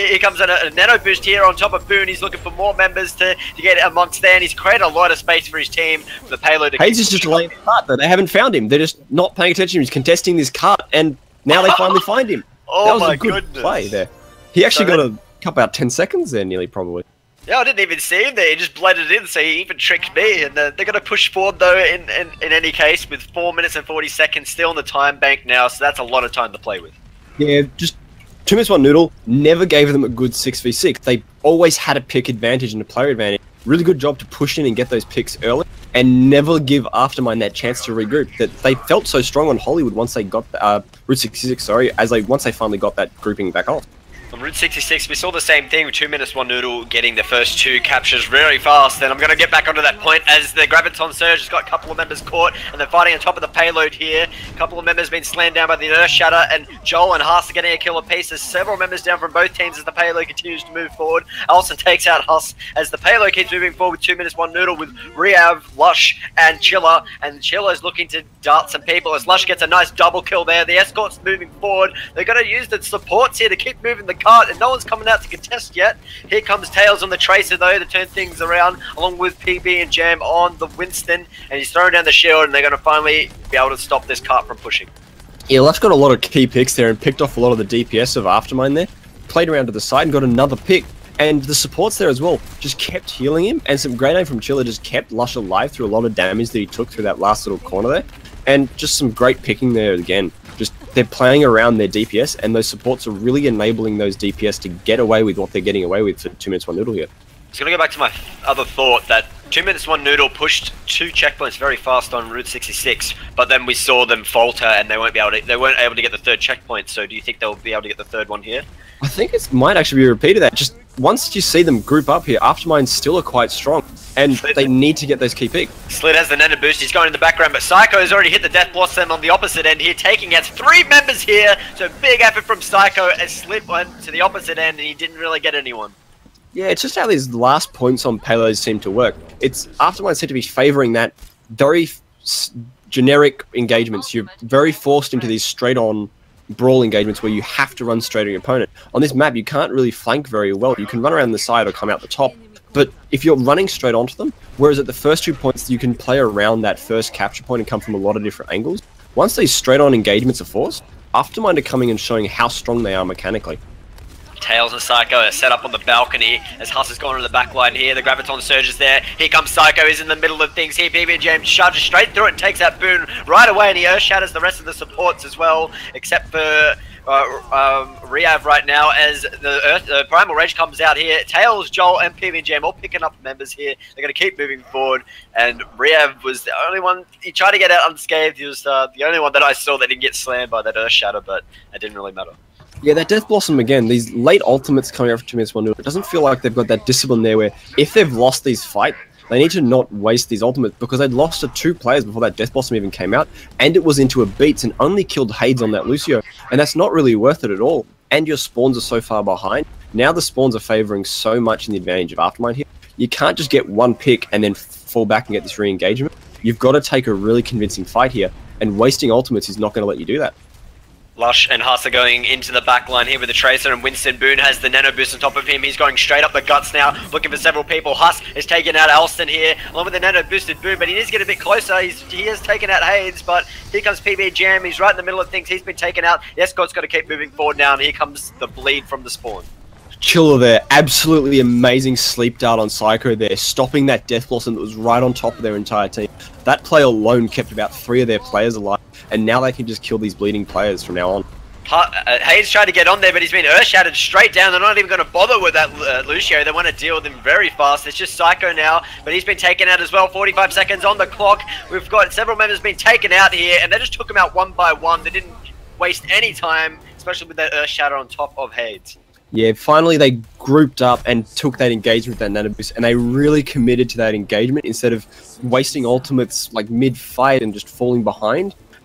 Speaker 1: nano boost here on top of Boone. He's looking for more members to get amongst there, and he's created a lot of space for his team for the payload.
Speaker 2: Hayes is just laying the cart, though. They haven't found him. They're just not paying attention. He's contesting this cart, and now they finally find him.
Speaker 1: Oh,
Speaker 2: that was
Speaker 1: my
Speaker 2: a good
Speaker 1: goodness.
Speaker 2: play there. He actually got a couple about 10 seconds there, nearly, probably.
Speaker 1: Yeah, I didn't even see him there. He just blended in, so he even tricked me. And they're going to push forward, though, in any case, with 4 minutes and 40 seconds still in the time bank now, so that's a lot of time to play with.
Speaker 2: Yeah, just 2-1 Noodle never gave them a good 6v6. They always had a pick advantage and a player advantage. Really good job to push in and get those picks early, and never give Aftermind that chance to regroup. That they felt so strong on Hollywood once they got Route 66. Sorry, once they finally got that grouping back off.
Speaker 1: On Route 66, we saw the same thing with 2-1 Noodle getting the first 2 captures very fast. And I'm going to get back onto that point as the Graviton Surge has got a couple of members caught, and they're fighting on top of the payload here. A couple of members being slammed down by the Earth Shatter, and Joel and Huss are getting a kill apiece. There's several members down from both teams as the payload continues to move forward. Alson takes out Huss as the payload keeps moving forward with 2-1 Noodle with Riav, Lush, and Chiller. And Chiller's looking to dart some people as Lush gets a nice double kill there. The escort's moving forward. They're going to use the supports here to keep moving the cart, and no one's coming out to contest yet. Here comes Tails on the Tracer, though, to turn things around, along with PB and Jam on the Winston, and he's throwing down the shield, and they're going to finally be able to stop this cart from pushing.
Speaker 2: Yeah, Lush got a lot of key picks there and picked off a lot of the DPS of Aftermind there. Played around to the side and got another pick. And the supports there as well just kept healing him, and some great aim from Chiller just kept Lush alive through a lot of damage that he took through that last little corner there. And just some great picking there again. Just they're playing around their DPS, and those supports are really enabling those DPS to get away with what they're getting away with for 2-1 Noodle here.
Speaker 1: I was going to go back to my other thought that 2-1 Noodle pushed 2 checkpoints very fast on Route 66, but then we saw them falter and they weren't able to get the 3rd checkpoint. So do you think they'll be able to get the 3rd one here?
Speaker 2: I think it might actually be a repeat of that. Just once you see them group up here, Aftermind still are quite strong, and they need to get those key picks.
Speaker 1: Slid has the nano boost, he's going in the background, but Psycho has already hit the Death Blossom on the opposite end here, taking out 3 members here, so big effort from Psycho as Slid went to the opposite end and he didn't really get anyone.
Speaker 2: Yeah, it's just how these last points on payloads seem to work. It's Aftermind seem to be favouring that very generic engagements. You're very forced into these straight-on brawl engagements where you have to run straight at your opponent. On this map, you can't really flank very well. You can run around the side or come out the top, but if you're running straight onto them, whereas at the first 2 points, you can play around that first capture point and come from a lot of different angles. Once these straight-on engagements are forced, Aftermind are coming and showing how strong they are mechanically.
Speaker 1: Tails and Psycho are set up on the balcony as Huss has gone to the back line here. The Graviton Surge is there. Here comes Psycho, he's in the middle of things here. PB James charges straight through it and takes out Boone right away, and he Earth Shatters the rest of the supports as well, except for Riav right now as the Primal Rage comes out here. Tails, Joel, and PB Jam all picking up members here. They're going to keep moving forward, and Riav was the only one. He tried to get out unscathed. He was the only one that I saw that didn't get slammed by that Earth Shatter, but it didn't really matter.
Speaker 2: Yeah, that Death Blossom again, these late ultimates coming out for 2-1 Noodle, it doesn't feel like they've got that discipline there where if they've lost these fights, they need to not waste these ultimates, because they'd lost to 2 players before that Death Blossom even came out, and it was into a beats and only killed Hades on that Lucio, and that's not really worth it at all. And your spawns are so far behind. Now the spawns are favouring so much in the advantage of Aftermind here. You can't just get one pick and then fall back and get this re-engagement. You've got to take a really convincing fight here, and wasting ultimates is not going to let you do that.
Speaker 1: Lush and Huss are going into the back line here with the Tracer, and Winston Boone has the nano boost on top of him. He's going straight up the guts now, looking for several people. Huss is taking out Alston here, along with the nano boosted Boone, but he needs to get a bit closer. He has taken out Hades, but here comes PB Jam. He's right in the middle of things. He's been taken out. The escort's got to keep moving forward now, and here comes the bleed from the spawn.
Speaker 2: Chiller there, absolutely amazing sleep dart on Psycho there, stopping that Death Blossom that was right on top of their entire team. That play alone kept about 3 of their players alive, and now they can just kill these bleeding players from now on.
Speaker 1: Hayes tried to get on there, but he's been Earth Shattered straight down. They're not even going to bother with that Lucio. They want to deal with him very fast. It's just Psycho now, but he's been taken out as well. 45 seconds on the clock. We've got several members being taken out here, and they just took them out one by one. They didn't waste any time, especially with that Earth Shatter on top of Hades.
Speaker 2: Yeah, finally they grouped up and took that engagement with that nano boost, and they really committed to that engagement instead of wasting ultimates like mid-fight and just falling behind.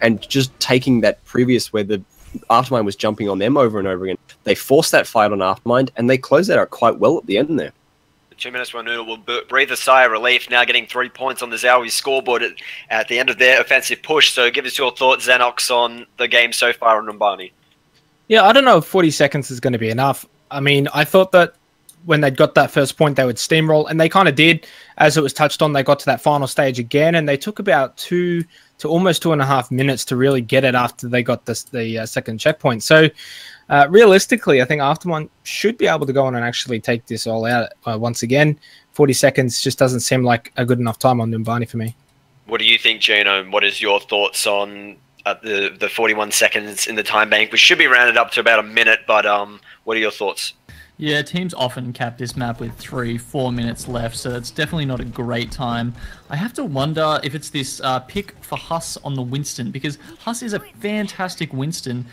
Speaker 2: and just taking that previous where the Aftermind was jumping on them over and over again. They forced that fight on Aftermind, and they closed that out quite well at the end there.
Speaker 1: 2 minutes where Noodle will breathe a sigh of relief, now getting 3 points on the Zowie scoreboard at the end of their offensive push. So give us your thoughts, Zenox, on the game so far on Numbani.
Speaker 4: Yeah, I don't know if 40 seconds is going to be enough. I mean, I thought that when they got that first point, they would steamroll, and they kind of did. As it was touched on, they got to that final stage again, and they took about 2 to almost 2.5 minutes to really get it after they got the second checkpoint. So realistically, I think Aftermind should be able to go on and actually take this all out once again. 40 seconds just doesn't seem like a good enough time on Numbani for me.
Speaker 1: What do you think, Genome? What is your thoughts on the 41 seconds in the time bank? We should be rounded up to about a minute, but what are your thoughts?
Speaker 3: Yeah, teams often cap this map with 3-4 minutes left, so it's definitely not a great time. I have to wonder if it's this pick for Huss on the Winston, because Huss is a fantastic Winston,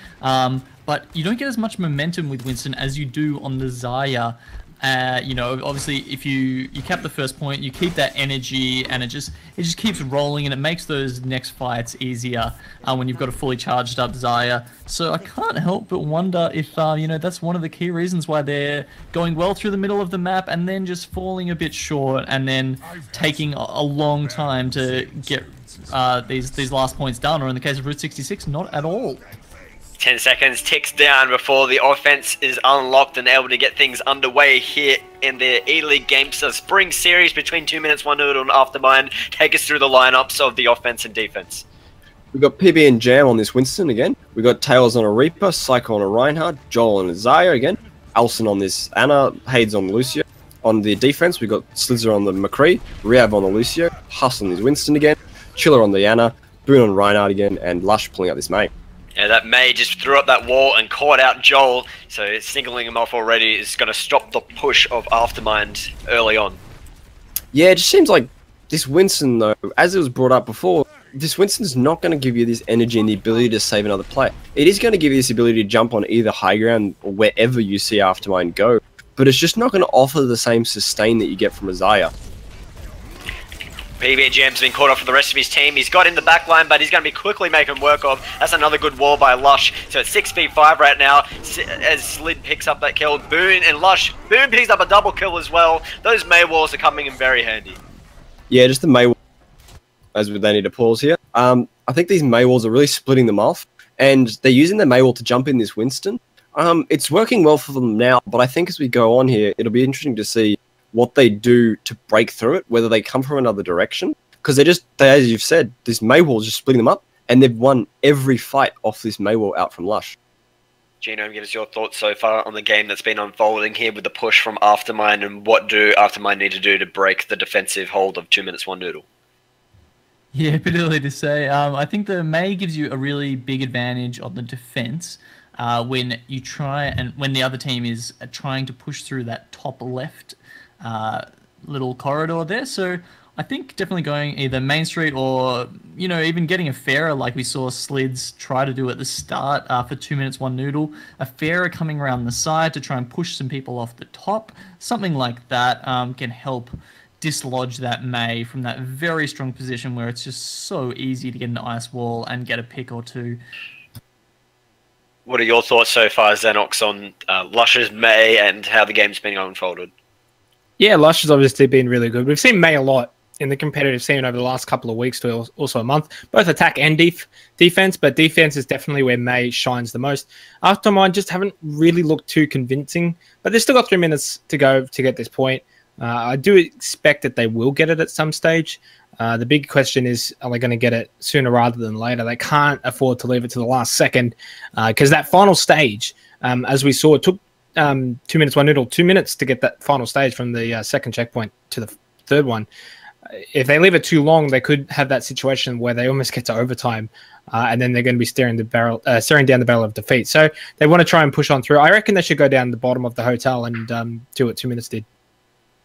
Speaker 3: but you don't get as much momentum with Winston as you do on the Zarya. You know, obviously, if you cap the first point, you keep that energy, and it just keeps rolling, and it makes those next fights easier when you've got a fully charged up Zarya. So I can't help but wonder if you know, that's one of the key reasons why they're going well through the middle of the map and then just falling a bit short, and then taking a long time to get these last points done, or in the case of Route 66, not at all.
Speaker 1: 10 seconds ticks down before the offense is unlocked and able to get things underway here in the E-League Games Spring Series between 2 minutes, 1 Noodle and Aftermind. Take us through the lineups of the offense and defense.
Speaker 2: We've got PB and Jam on this Winston again. We've got Tails on a Reaper, Psycho on a Reinhardt, Joel on a Zarya again, Alson on this Anna, Hades on Lucio. On the defense, we've got Slither on the McCree, Riav on the Lucio, Huss on this Winston again, Chiller on the Anna, Boone on Reinhardt again, and Lush pulling out this Mei.
Speaker 1: Yeah, that Mei just threw up that wall and caught out Joel, so singling him off already is going to stop the push of Aftermind early on.
Speaker 2: Yeah, it just seems like this Winston, though, as it was brought up before, this Winston's not going to give you this energy and the ability to save another player. It is going to give you this ability to jump on either high ground or wherever you see Aftermind go, but it's just not going to offer the same sustain that you get from a Zarya.
Speaker 1: PB and Jam's been caught off for the rest of his team. He's got in the back line, but he's going to be quickly making work of. That's another good wall by Lush. So it's 6v5 right now as Slid picks up that kill. Boone and Lush. Boone picks up a double kill as well. Those Mei walls are coming in very handy.
Speaker 2: Yeah, just the Mei walls, as they need to pause here. I think these Mei walls are really splitting them off, and they're using the Mei wall to jump in this Winston. It's working well for them now, but I think as we go on here, it'll be interesting to see what they do to break through it, whether they come from another direction. Because as you've said, this Mei wall is just splitting them up, and they've won every fight off this Mei wall out from Lush.
Speaker 1: Genome, give us your thoughts so far on the game that's been unfolding here with the push from Aftermind, and what do Aftermind need to do to break the defensive hold of 2 minutes, 1 Noodle?
Speaker 3: Yeah, a bit early to say. I think the Mei gives you a really big advantage on the defense when you try, and when the other team is trying to push through that top left little corridor there. So I think definitely going either Main Street or, you know, even getting a Pharaoh like we saw Slids try to do at the start for 2 minutes, 1 Noodle. A Pharaoh coming around the side to try and push some people off the top. Something like that can help dislodge that Mei from that very strong position where it's just so easy to get an ice wall and get a pick or two.
Speaker 1: What are your thoughts so far, Zenox, on Lush's Mei and how the game's been unfolded?
Speaker 4: Yeah, Lush has obviously been really good. We've seen Mei a lot in the competitive scene over the last couple of weeks to also a month. Both attack and defense, but defense is definitely where Mei shines the most. Aftermind just haven't really looked too convincing, but they've still got 3 minutes to go to get this point. I do expect that they will get it at some stage. The big question is, are they going to get it sooner rather than later? They can't afford to leave it to the last second because that final stage, as we saw, it took 2 minutes, 1 Noodle, 2 minutes to get that final stage from the second checkpoint to the third one. If they leave it too long, they could have that situation where they almost get to overtime, and then they're going to be staring down the barrel of defeat. So they want to try and push on through. I reckon they should go down the bottom of the hotel and do what 2 minutes did.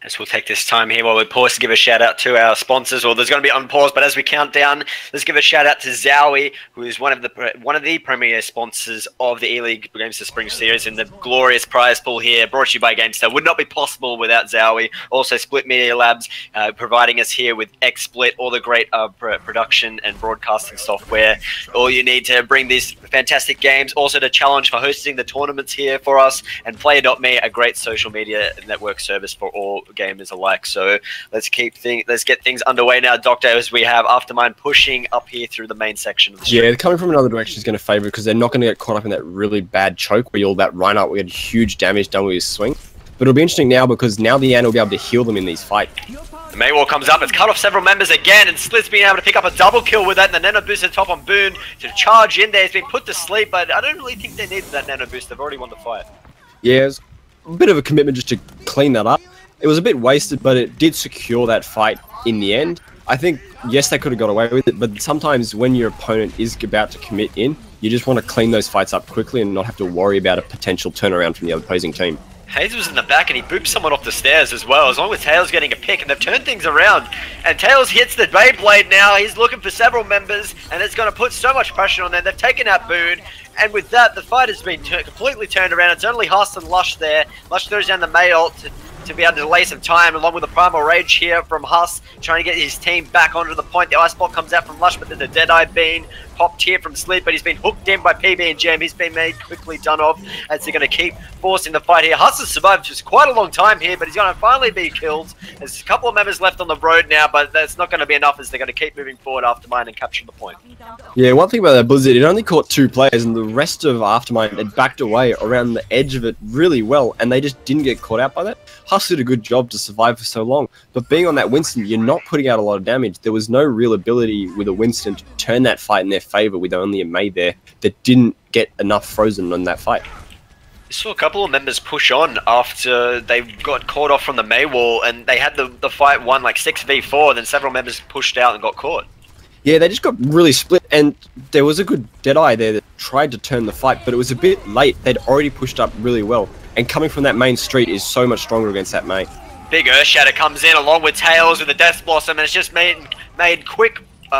Speaker 1: As we'll take this time here while we pause to give a shout out to our sponsors. Well, there's going to be on pause, but as we count down, let's give a shout out to Zowie, who is one of the premier sponsors of the E-League Games of Spring Series in the glorious prize pool here, brought to you by GameStar. Would not be possible without Zowie. Also, Split Media Labs providing us here with XSplit, all the great production and broadcasting software. All you need to bring these fantastic games. Also, the challenge for hosting the tournaments here for us, and Player.me, a great social media network service for all gamers alike. So let's get things underway now, Doctor, as we have Aftermind pushing up here through the main section of the street.
Speaker 2: Yeah, coming from another direction is going to favour because they're not going to get caught up in that really bad choke where you're that run up, we had huge damage done with his swing. But it'll be interesting now because now the Ana will be able to heal them in these fights.
Speaker 1: The Maywall comes up, it's cut off several members again, and Slit's been able to pick up a double kill with that, and the Nano Booster top on Boone to charge in there. He's been put to sleep, but I don't really think they needed that Nano Boost. They've already won the fight.
Speaker 2: Yeah, it's a bit of a commitment just to clean that up. It was a bit wasted, but it did secure that fight in the end. I think, yes, they could have got away with it, but sometimes when your opponent is about to commit in, you just want to clean those fights up quickly and not have to worry about a potential turnaround from the opposing team.
Speaker 1: Hayes was in the back and he booped someone off the stairs as well, as long as Tails getting a pick, and they've turned things around. And Tails hits the Beyblade now, he's looking for several members, and it's going to put so much pressure on them. They've taken out Boone, and with that, the fight has been completely turned around. It's only Huss and Lush there. Lush throws down the May ult to be able to delay some time, along with the Primal Rage here from Huss, trying to get his team back onto the point. The Ice Block comes out from Lush, but then the Deadeye Bean popped here from Slid, but he's been hooked in by PB and Jam. He's been made quickly done off, as they're going to keep forcing the fight here. Huss has survived just quite a long time here, but he's going to finally be killed. There's a couple of members left on the road now, but that's not going to be enough, as they're going to keep moving forward Aftermind and capture the point.
Speaker 2: Yeah, one thing about that Blizzard, it only caught 2 players, and the rest of Aftermind had backed away around the edge of it really well, and they just didn't get caught out by that. Huss did a good job to survive for so long, but being on that Winston, you're not putting out a lot of damage. There was no real ability with a Winston to turn that fight in their favor with only a May there that didn't get enough frozen on that fight.
Speaker 1: I saw a couple of members push on after they got caught off from the May wall, and they had the fight won like 6v4, then several members pushed out and got caught.
Speaker 2: Yeah, they just got really split, and there was a good Deadeye there that tried to turn the fight, but it was a bit late. They'd already pushed up really well, and coming from that main street is so much stronger against that May.
Speaker 1: Big Earth Shatter comes in along with Tails with the Death Blossom, and it's just made quick,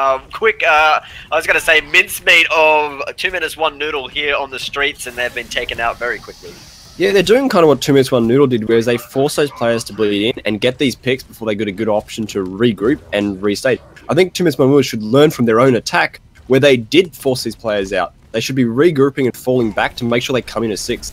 Speaker 1: I was going to say mincemeat of 2-1 Noodle here on the streets, and they've been taken out very quickly.
Speaker 2: Yeah, they're doing kind of what 2-1 Noodle did, whereas they force those players to bleed in and get these picks before they get a good option to regroup and restate. I think 2-1 Noodle should learn from their own attack, where they did force these players out. They should be regrouping and falling back to make sure they come in as 6th.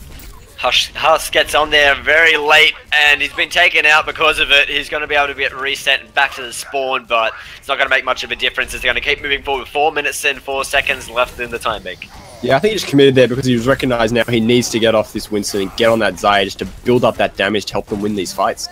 Speaker 1: Huss gets on there very late, and he's been taken out because of it. He's going to be able to get reset and back to the spawn, but it's not going to make much of a difference. It's going to keep moving forward with 4 minutes and 4 seconds left in the time bank.
Speaker 2: Yeah, I think he just committed there because he was recognised now he needs to get off this Winston and get on that Zaya just to build up that damage to help them win these fights.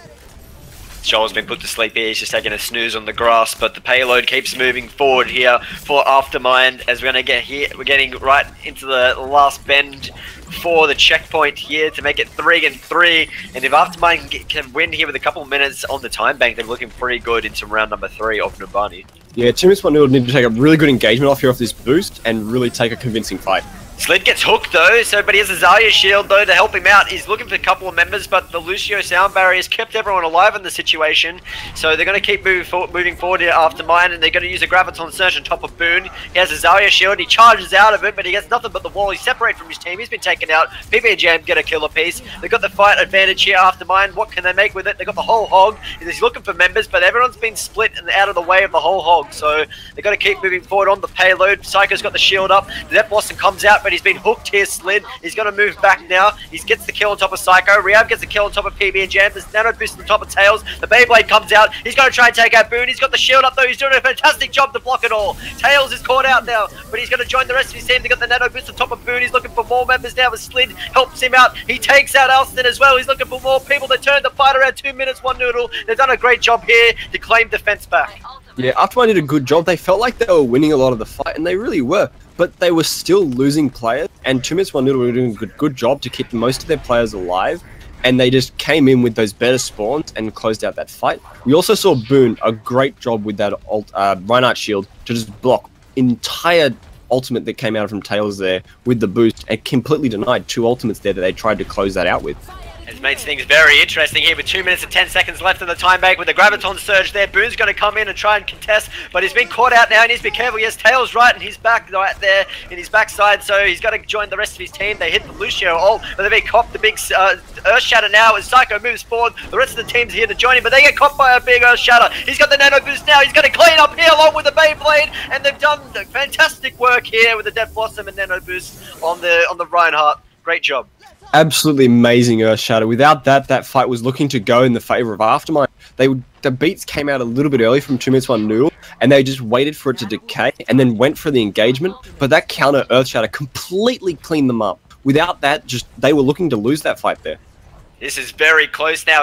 Speaker 1: Joel's been put to sleep here, he's just taking a snooze on the grass, but the payload keeps moving forward here for Aftermind, as we're going to get here. We're getting right into the last bend for the checkpoint here to make it 3-3, and if Aftermind can win here with a couple of minutes on the time bank, they're looking pretty good into round number 3 of Numbani.
Speaker 2: Yeah, 2-1 Noodle need to take a really good engagement off here off this boost and really take a convincing fight.
Speaker 1: Slid gets hooked though, but he has a Zarya shield though to help him out. He's looking for a couple of members, but the Lucio sound barrier has kept everyone alive in the situation. So they're going to keep moving forward here after mine, and they're going to use a Graviton Surge on top of Boone. He has a Zarya shield, he charges out of it, but he gets nothing but the wall. He's separated from his team, he's been taken out. PB and Jam get a killer piece. They've got the fight advantage here after mine. What can they make with it? They've got the whole hog. He's looking for members, but everyone's been split and out of the way of the whole hog. So they've got to keep moving forward on the payload. Psycho's got the shield up. The Death Blossom comes out, but he's been hooked here. Slid. He's going to move back now. He gets the kill on top of Psycho. Rehab gets the kill on top of PB and Jam. There's Nano Boost on top of Tails. The Beyblade comes out. He's going to try and take out Boone. He's got the shield up though. He's doing a fantastic job to block it all. Tails is caught out now, but he's going to join the rest of his team. They got the Nano Boost on top of Boone. He's looking for more members now. With Slid helps him out. He takes out Alston as well. He's looking for more people to turn the fight around. 2 minutes, 1 Noodle. They've done a great job here to claim defense back.
Speaker 2: Yeah, Aftermind did a good job. They felt like they were winning a lot of the fight, and they really were. But they were still losing players, and 2-1 Noodle were doing a good job to keep most of their players alive, and they just came in with those better spawns and closed out that fight. We also saw Boone, a great job with that Reinhardt shield to just block entire ultimate that came out from Tails there with the boost, and completely denied 2 ultimates there that they tried to close that out with.
Speaker 1: It makes things very interesting here with 2 minutes and 10 seconds left in the time bank with the Graviton Surge there. Boone's going to come in and try and contest, but he's been caught out now. He needs to be careful. He has Tails right in his back, right there in his backside, so he's got to join the rest of his team. They hit the Lucio ult, but they've been copped the big Earth Shatter now as Psycho moves forward. The rest of the team's here to join him, but they get caught by a big Earth Shatter. He's got the Nano Boost now. He's going to clean up here along with the Beyblade, and they've done fantastic work here with the Death Blossom and Nano Boost on the Reinhardt. Great job.
Speaker 2: Absolutely amazing Earth Shatter. Without that, that fight was looking to go in the favor of Aftermind. The beats came out a little bit early from 2 minutes 1 Noodle, and they just waited for it to decay and then went for the engagement. But that counter Earth Shatter completely cleaned them up. Without that, they were looking to lose that fight there.
Speaker 1: This is very close now,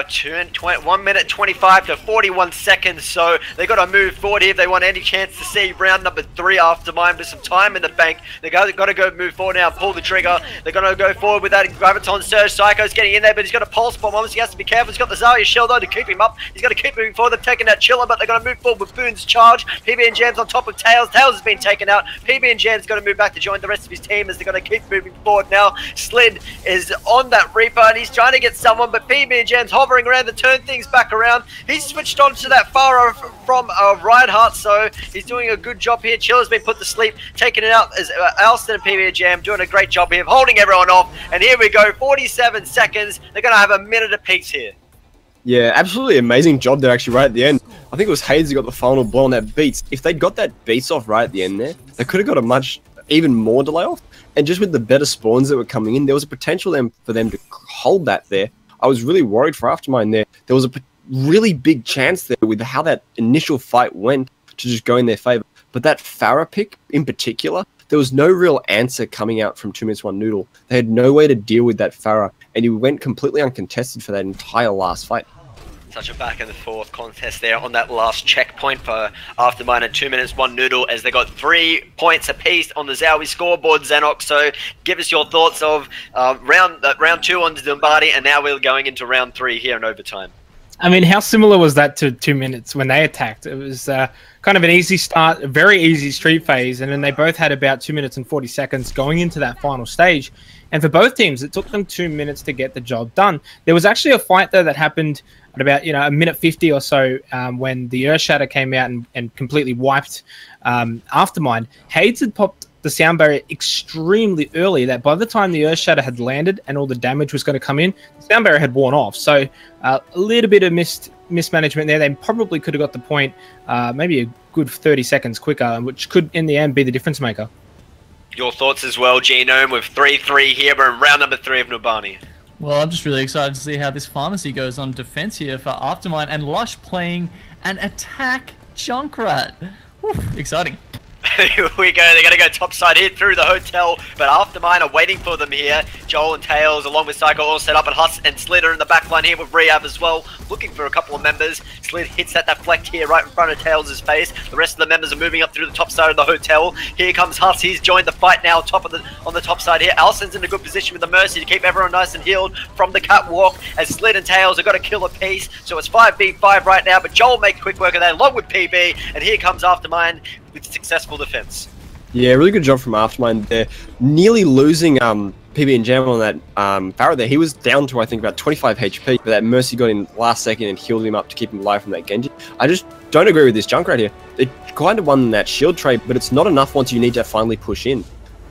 Speaker 1: 1 minute 25 to 41 seconds, so they got to move forward here if they want any chance to see round number 3 Aftermind with some time in the bank. They got to go move forward now and pull the trigger. They're going to go forward with that Graviton Surge. Psycho's getting in there, but he's got a Pulse Bomb on, so he has to be careful. He's got the Zarya Shield though to keep him up. He's got to keep moving forward. They're taking that Chiller, but they're going to move forward with Boone's charge. PB and Jam's on top of Tails. Tails has been taken out. PB and Jam's got to move back to join the rest of his team as they're going to keep moving forward now. Slid is on that Reaper, and he's trying to get someone, but PB and Jam's hovering around to turn things back around. He's switched on to that Pharah from Reinhardt, so he's doing a good job here. Chiller's been put to sleep, taking it out as Alston and PB and Jam doing a great job here, holding everyone off. And here we go, 47 seconds. They're going to have a minute apiece here.
Speaker 2: Yeah, absolutely amazing job there actually right at the end. I think it was Hayes who got the final blow on that Beats. If they'd got that Beats off right at the end there, they could have got a even more delay off. And just with the better spawns that were coming in, there was a potential for them to hold that there. I was really worried for Aftermind there. There was a really big chance there with how that initial fight went to just go in their favor. But that Pharah pick in particular, there was no real answer coming out from 2 minutes 1 Noodle. They had no way to deal with that Pharah, and he went completely uncontested for that entire last fight.
Speaker 1: Such a back and forth contest there on that last checkpoint for Aftermind at 2 minutes 1 Noodle, as they got 3 points apiece on the Zowie scoreboard, Zenox. So give us your thoughts of round 2 on Numbani, and now we're going into round 3 here in overtime.
Speaker 4: I mean, how similar was that to 2 minutes when they attacked? It was kind of an easy start, a very easy street phase, and then they both had about 2 minutes and 40 seconds going into that final stage. And for both teams, it took them 2 minutes to get the job done. There was actually a fight though that happened at about a minute 50 or so when the Earth Shatter came out and completely wiped Aftermind. Hayes had popped the sound barrier extremely early, that by the time the Earth Shatter had landed and all the damage was going to come in, the sound barrier had worn off. So a little bit of mismanagement there. They probably could have got the point maybe a good 30 seconds quicker, which could in the end be the difference maker.
Speaker 1: Your thoughts as well, Genome, with 3-3 here. We're in round number 3 of Numbani.
Speaker 3: Well, I'm just really excited to see how this pharmacy goes on defense here for Aftermind, and Lush playing an attack Junkrat. Whew, exciting.
Speaker 1: Here we go, they're going to go topside here through the hotel, but Aftermind are waiting for them here. Joel and Tails along with Psycho all set up, and Huss and Slid are in the back line here with Rehab as well, looking for a couple of members. Slid hits that deflect here right in front of Tails' face. The rest of the members are moving up through the top side of the hotel. Here comes Huss, he's joined the fight now on the top side here. Alson's in a good position with the Mercy to keep everyone nice and healed from the catwalk, as Slid and Tails have got to kill a piece. So it's 5v5 right now, but Joel makes quick work of that along with PB, and here comes Aftermind with successful defense.
Speaker 2: Yeah, really good job from Aftermind there. Nearly losing PB and Jam on that Pharah there. He was down to, I think, about 25 HP, but that Mercy got in last second and healed him up to keep him alive from that Genji. I just don't agree with this Junkrat here. It kind of won that shield trade, but it's not enough once you need to finally push in.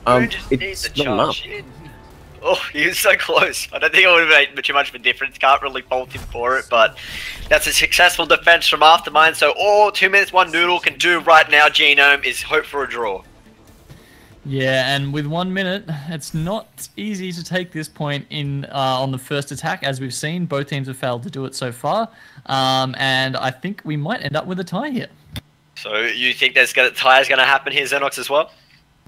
Speaker 2: It's not enough.
Speaker 1: Oh, he was so close. I don't think it would have made too much of a difference. Can't really fault him for it, but that's a successful defense from Aftermind. So all 2 minutes 1 Noodle can do right now, Genome, is hope for a draw.
Speaker 3: Yeah, and with 1 minute, it's not easy to take this point in on the first attack. As we've seen, both teams have failed to do it so far, and I think we might end up with a tie here. So you think there's a tie is going to happen here, Zenox, as well?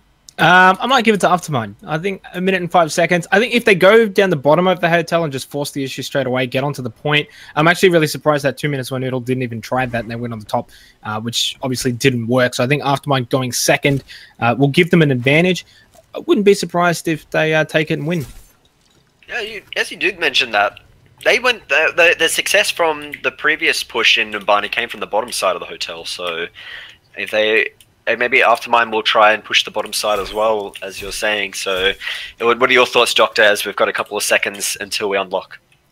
Speaker 4: I might give it to Aftermind. I think 1 minute and 5 seconds. I think if they go down the bottom of the hotel and just force the issue straight away, get onto the point. I'm actually really surprised that 2 minutes when Noodle didn't even try that and they went on the top, which obviously didn't work. So I think Aftermind going second will give them an advantage. I wouldn't be surprised if they take it and win.
Speaker 1: Yeah, as you did mention that, they went the success from the previous push in Numbani came from the bottom side of the hotel. So if they maybe Aftermind will try and push the bottom side as well, as you're saying. So what are your thoughts, Doctor, as we've got a couple of seconds until we unlock?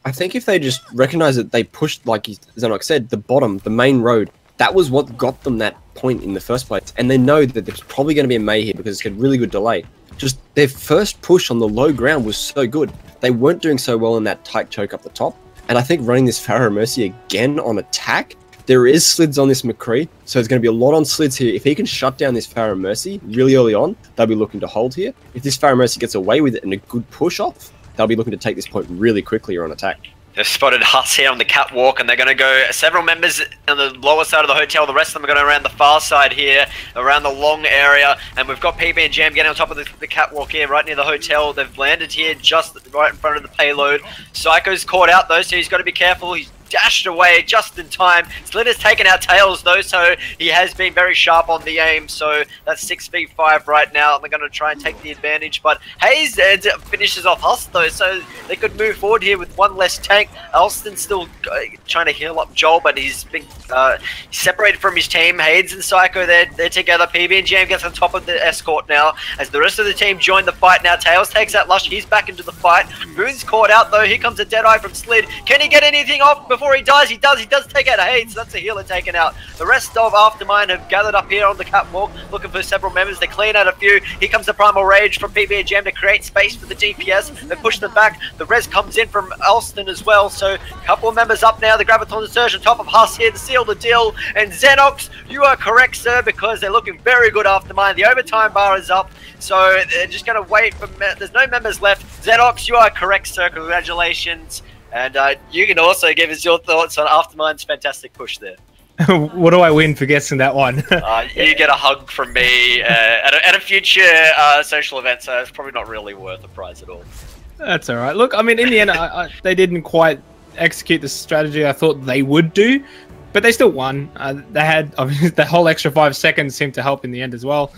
Speaker 2: I think if they just recognize that they pushed, like Zenox said, the bottom, the main road, that was what got them that point in the first place. And they know that there's probably going to be a May here because it's got really good delay. Just their first push on the low ground was so good. They weren't doing so well in that tight choke up the top. And I think running this Pharaoh Mercy again on attack, there is slids on this McCree, so there's going to be a lot on slids here. If he can shut down this Pharaoh Mercy really early on, they'll be looking to hold here. If this Pharaoh Mercy gets away with it and a good push off, they'll be looking to take this point really quickly or on attack.
Speaker 1: They've spotted Huss here on the catwalk, and they're going to go several members on the lower side of the hotel. The rest of them are going around the far side here, around the long area. And we've got PB and Jam getting on top of the catwalk here, right near the hotel. They've landed here just right in front of the payload. Psycho's caught out though, so he's got to be careful. He's dashed away just in time. Slid has taken out Tails though, so he has been very sharp on the aim. So that's 6v5 right now. They're going to try and take the advantage, but Hayes finishes off Huss though, so they could move forward here with one less tank. Alston's still trying to heal up Joel, but he's been separated from his team. Hayes and Psycho, they're together. PB and Jam gets on top of the escort now as the rest of the team join the fight now. Tails takes out Lush, he's back into the fight. Boon's caught out though. Here comes a Deadeye from Slid. Can he get anything off before he dies? He does take out a Hayes, so that's a healer taken out. The rest of Aftermind have gathered up here on the catwalk looking for several members. They clean out a few. Here comes the Primal Rage from PB and Jam to create space for the DPS. They push them back. The res comes in from Alston as well, so a couple of members up now. The Graviton Surge on top of Huss here to seal the deal. And Zenox, you are correct, sir, because they're looking very good Aftermind. The overtime bar is up, so they're just going to wait for... There's no members left. Zenox, you are correct, sir. Congratulations. And you can also give us your thoughts on Aftermind's fantastic push there.
Speaker 4: What do I win for guessing that one?
Speaker 1: You get a hug from me at a future social event, so it's probably not really worth a prize at all.
Speaker 4: That's all right. Look, I mean, in the end, they didn't quite execute the strategy I thought they would do, but they still won. They had the whole extra 5 seconds seemed to help in the end as well.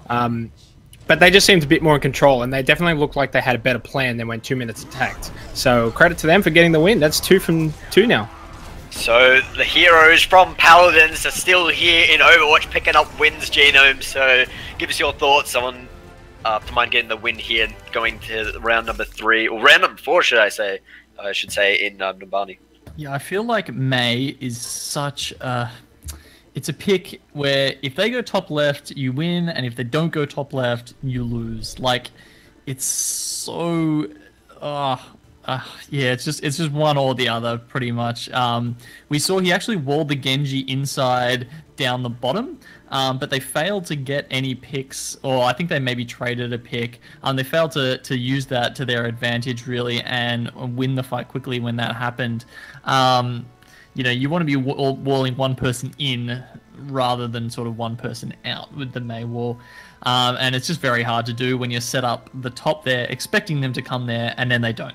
Speaker 4: But they just seemed a bit more in control, and they definitely looked like they had a better plan than when 2 minutes attacked. So credit to them for getting the win. That's 2 from 2 now.
Speaker 1: So the heroes from Paladins are still here in Overwatch picking up wins, Genome. So give us your thoughts on Aftermind getting the win here, going to round number 3, or round number 4, should I say? I should say in Numbani.
Speaker 3: Yeah, I feel like May is such a... It's a pick where if they go top left, you win, and if they don't go top left, you lose. Like, it's so... yeah, it's just one or the other, pretty much. We saw he actually walled the Genji inside down the bottom, but they failed to get any picks, or I think they maybe traded a pick. They failed to use that to their advantage, really, and win the fight quickly when that happened. You know, you want to be walling one person in rather than sort of one person out with the May wall. And it's just very hard to do when you set up the top there, expecting them to come there, and then they don't.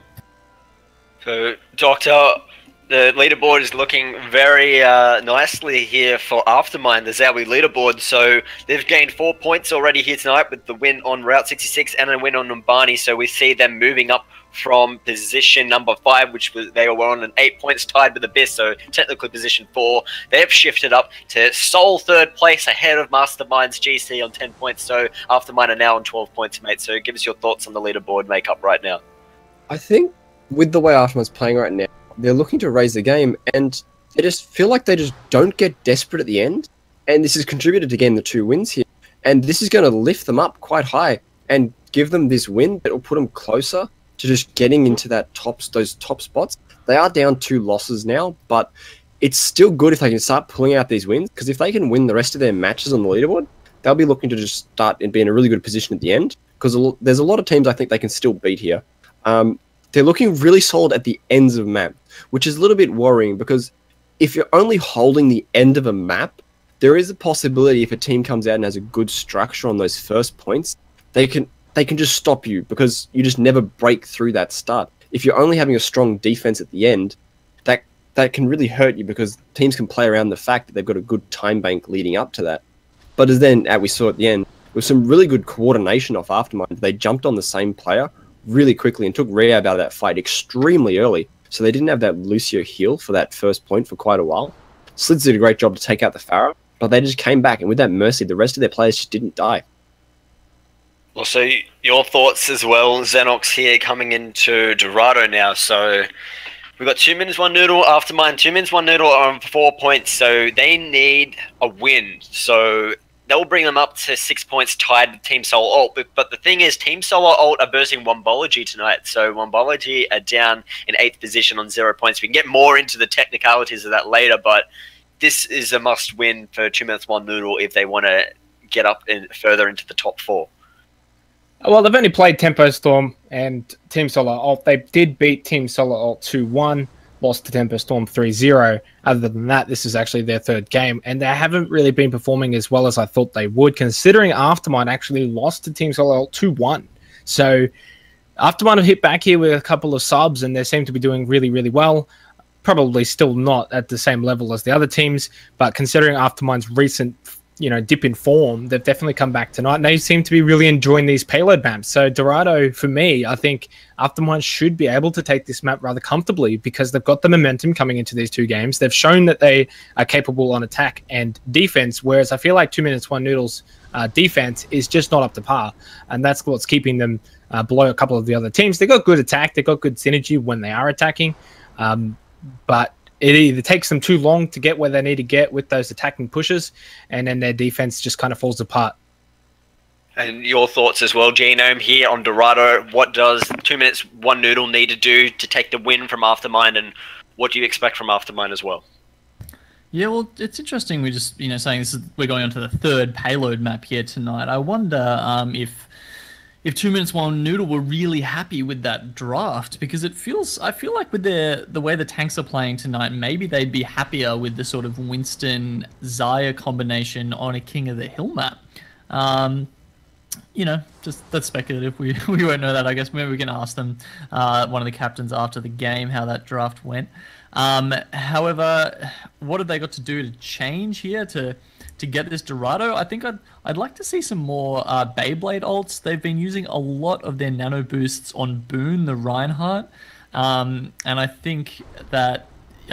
Speaker 1: So, Doctor, the leaderboard is looking very nicely here for Aftermind, the Zowie leaderboard. So they've gained 4 points already here tonight with the win on Route 66 and a win on Numbani. So we see them moving up from position number 5, which was they were on an 8 points tied with Abyss, so technically position 4. They've shifted up to sole 3rd place ahead of Mastermind's GC on 10 points. So Aftermind are now on 12 points, mate. So give us your thoughts on the leaderboard makeup right now.
Speaker 2: I think with the way Aftermind's playing right now, they're looking to raise the game, and they just feel like they just don't get desperate at the end. And this has contributed to getting the 2 wins here. And this is going to lift them up quite high and give them this win that will put them closer to just getting into those top spots. They are down 2 losses now, but it's still good if they can start pulling out these wins, because if they can win the rest of their matches on the leaderboard, they'll be looking to just start and be in a really good position at the end, because there's a lot of teams I think they can still beat here. They're looking really solid at the ends of map, which is a little bit worrying, because if you're only holding the end of a map, there is a possibility if a team comes out and has a good structure on those first points, they can just stop you, because you just never break through that start. If you're only having a strong defense at the end, that can really hurt you, because teams can play around the fact that they've got a good time bank leading up to that. But as we saw at the end, with some really good coordination off Aftermind, they jumped on the same player really quickly and took Rehab out of that fight extremely early. So they didn't have that Lucio heal for that first point for quite a while. Slids did a great job to take out the Pharaoh, but they just came back, and with that Mercy, the rest of their players just didn't die.
Speaker 1: Also, your thoughts as well, Zenox here coming into Dorado now. So We've got 2 minutes, 1 Noodle. Aftermind, 2 minutes, 1 Noodle are on 4 points, so they need a win. So that will bring them up to 6 points tied with Team Solar Alt. But the thing is, Team Solar Alt are versing BobbyJ tonight. So BobbyJ are down in 8th position on 0 points. We can get more into the technicalities of that later, but this is a must win for 2 minutes, 1 Noodle if they want to get up further into the top 4.
Speaker 4: Well, they've only played Tempo Storm and Team Solar Alt. They did beat Team Solar Alt 2-1, lost to Tempo Storm 3-0. Other than that, this is actually their 3rd game, and they haven't really been performing as well as I thought they would, considering Aftermind actually lost to Team Solar Alt 2-1. So Aftermind have hit back here with a couple of subs, and they seem to be doing really, really well. Probably still not at the same level as the other teams, but considering Aftermind's recent dip in form, they've definitely come back tonight, and they seem to be really enjoying these payload maps. So Dorado, for me, I think Aftermind should be able to take this map rather comfortably because they've got the momentum coming into these 2 games. They've shown that they are capable on attack and defense, whereas I feel like 2 minutes, 1 Noodle's defense is just not up to par, and that's what's keeping them below a couple of the other teams. They've got good attack, they've got good synergy when they are attacking, but it either takes them too long to get where they need to get with those attacking pushes, and then their defense just kind of falls apart.
Speaker 1: And your thoughts as well, Genome, here on Dorado. What does 2 minutes, 1 Noodle need to do to take the win from Aftermind, and what do you expect from Aftermind as well?
Speaker 3: Yeah, well, it's interesting. We're just saying we're going on to the 3rd payload map here tonight. I wonder if 2 minutes, 1 Noodle were really happy with that draft, because I feel like with the way the tanks are playing tonight, maybe they'd be happier with the sort of Winston Xayah combination on a King of the Hill map. Just that's speculative. We won't know that. I guess maybe we can ask them, one of the captains after the game, how that draft went. However, what have they got to do to change here to get this Dorado? I think I'd like to see some more Beyblade ults. They've been using a lot of their nano boosts on Boone the Reinhardt, and I think that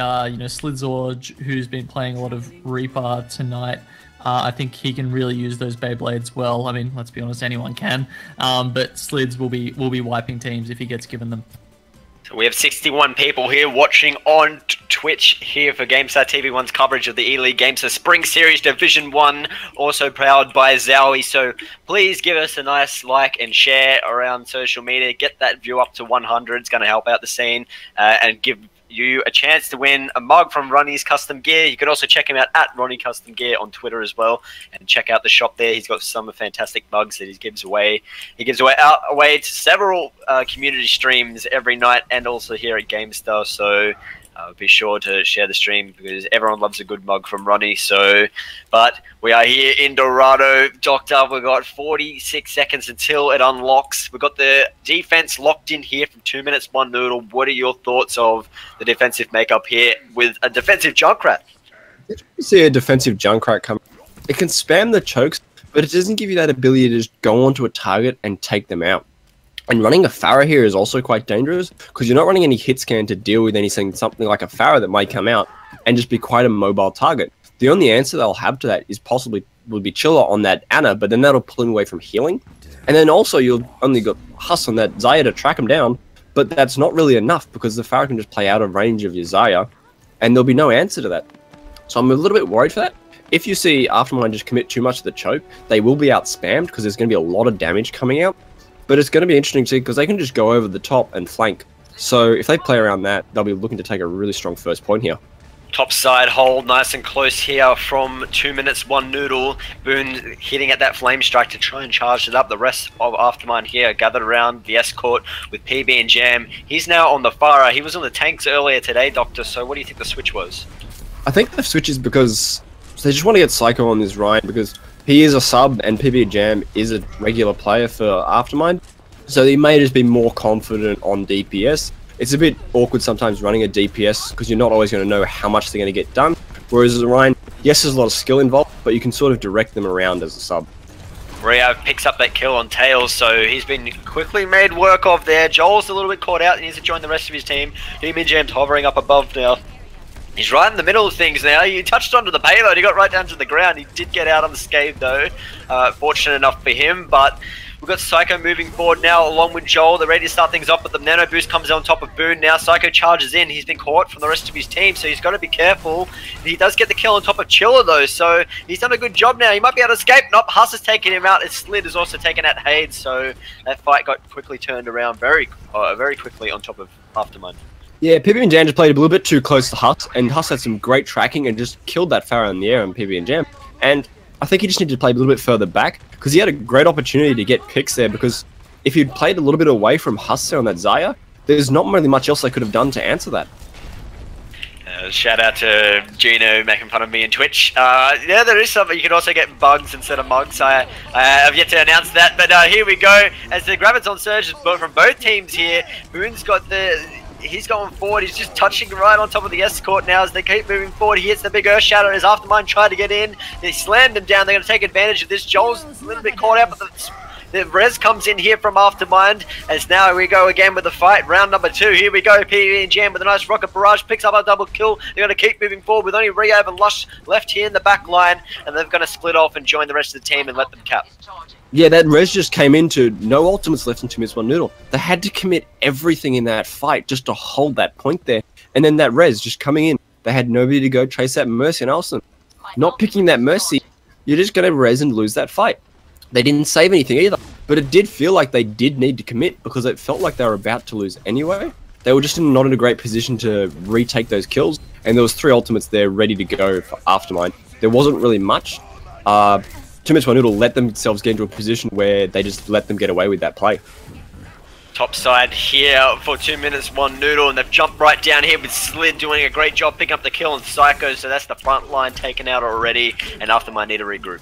Speaker 3: Slidzorg, who's been playing a lot of Reaper tonight, I think he can really use those Beyblades well. I mean, let's be honest, anyone can, but Slids will be wiping teams if he gets given them.
Speaker 1: So we have 61 people here watching on Twitch here for GameStar TV1's coverage of the E-League GameStar Spring Series Division 1, also powered by Zowie. So please give us a nice like and share around social media. Get that view up to 100. It's going to help out the scene and give you a chance to win a mug from Ronnie's Custom Gear. You can also check him out at Ronnie Custom Gear on Twitter as well, and check out the shop there. He's got some fantastic mugs that he gives away. He gives away to several community streams every night, and also here at GameStar. So be sure to share the stream because everyone loves a good mug from Ronnie. But we are here in Dorado. Doctor, we've got 46 seconds until it unlocks. We've got the defense locked in here from 2 minutes, 1 Noodle. What are your thoughts of the defensive makeup here with a defensive Junkrat?
Speaker 2: You see a defensive Junkrat come. It can spam the chokes, but it doesn't give you that ability to just go onto a target and take them out. And running a Pharah here is also quite dangerous because you're not running any hit scan to deal with something like a Pharah that might come out and just be quite a mobile target. The only answer they'll have to that is will be Chiller on that Ana, but then that'll pull him away from healing. And then also you'll only got Huss on that Xayah to track him down, but that's not really enough because the Pharah can just play out of range of your Xayah, and there'll be no answer to that. So I'm a little bit worried for that. If you see Aftermind just commit too much to the choke, they will be out spammed because there's going to be a lot of damage coming out. But it's going to be interesting to see because they can just go over the top and flank. So if they play around that, they'll be looking to take a really strong first point here.
Speaker 1: Top side hold, nice and close here from 2 minutes, 1 Noodle. Boone hitting at that flame strike to try and charge it up. The rest of Aftermind here gathered around the escort with PB and Jam. He's now on the Pharah. He was on the tanks earlier today, Doctor. So what do you think the switch was?
Speaker 2: I think the switch is because they just want to get Psycho on this Ryan because he is a sub and PB Jam is a regular player for Aftermind. So he may just be more confident on DPS. It's a bit awkward sometimes running a DPS because you're not always going to know how much they're going to get done. Whereas as a Ryan, yes, there's a lot of skill involved, but you can sort of direct them around as a sub.
Speaker 1: Rio picks up that kill on Tails, so he's been quickly made work of there. Joel's a little bit caught out and needs to join the rest of his team. PB Jam's hovering up above now. He's right in the middle of things now. He touched onto the payload. He got right down to the ground. He did get out unscathed though. Fortunate enough for him, but We've got Psycho moving forward now along with Joel. They're ready to start things off, but the Nano Boost comes on top of Boone now. Psycho charges in. He's been caught from the rest of his team, so he's got to be careful. He does get the kill on top of Chiller though, so he's done a good job now. He might be able to escape. Nope, Huss has taken him out. His Slid is also taken out Hades, so that fight got quickly turned around very quickly on top of Aftermind.
Speaker 2: Yeah, PB and Jam just played a little bit too close to Huss, and Huss had some great tracking and just killed that Pharaoh in the air on PB and Jam. And I think he just needed to play a little bit further back, because he had a great opportunity to get picks there, because if he'd played a little bit away from Huss there on that Zaya, there's not really much else they could have done to answer that.
Speaker 1: Shout out to Gino making fun of me in Twitch. Yeah, there is something. You can also get bugs instead of mugs. I have yet to announce that, but here we go. As the Graviton surge from both teams here, Boone's got he's going forward. He's just touching right on top of the escort now as they keep moving forward. He hits the big Earth Shatter as Aftermind tried to get in. They slammed him down. They're going to take advantage of this. Joel's a little bit caught out, but the res comes in here from Aftermind, as now we go again with the fight. Round number 2, here we go. PB and Jam with a nice rocket barrage, picks up a double kill. They're going to keep moving forward with only Rehab and Lush left here in the back line, and they're going to split off and join the rest of the team and let them cap.
Speaker 2: Yeah, that res just came into no ultimates left in 2-1 Noodle. They had to commit everything in that fight just to hold that point there. And then that res just coming in, they had nobody to go chase that Mercy and Alston. Not picking that Mercy, you're just going to res and lose that fight. They didn't save anything either, but it did feel like they did need to commit because it felt like they were about to lose anyway. They were just not in a great position to retake those kills, and there was 3 ultimates there ready to go for Aftermind. There wasn't really much. 2-1 Noodle let themselves get into a position where they just let them get away with that play.
Speaker 1: Top side here for 2-1 Noodle, and they've jumped right down here with Slid doing a great job picking up the kill on Psycho, so that's the front line taken out already, and Aftermind need to regroup.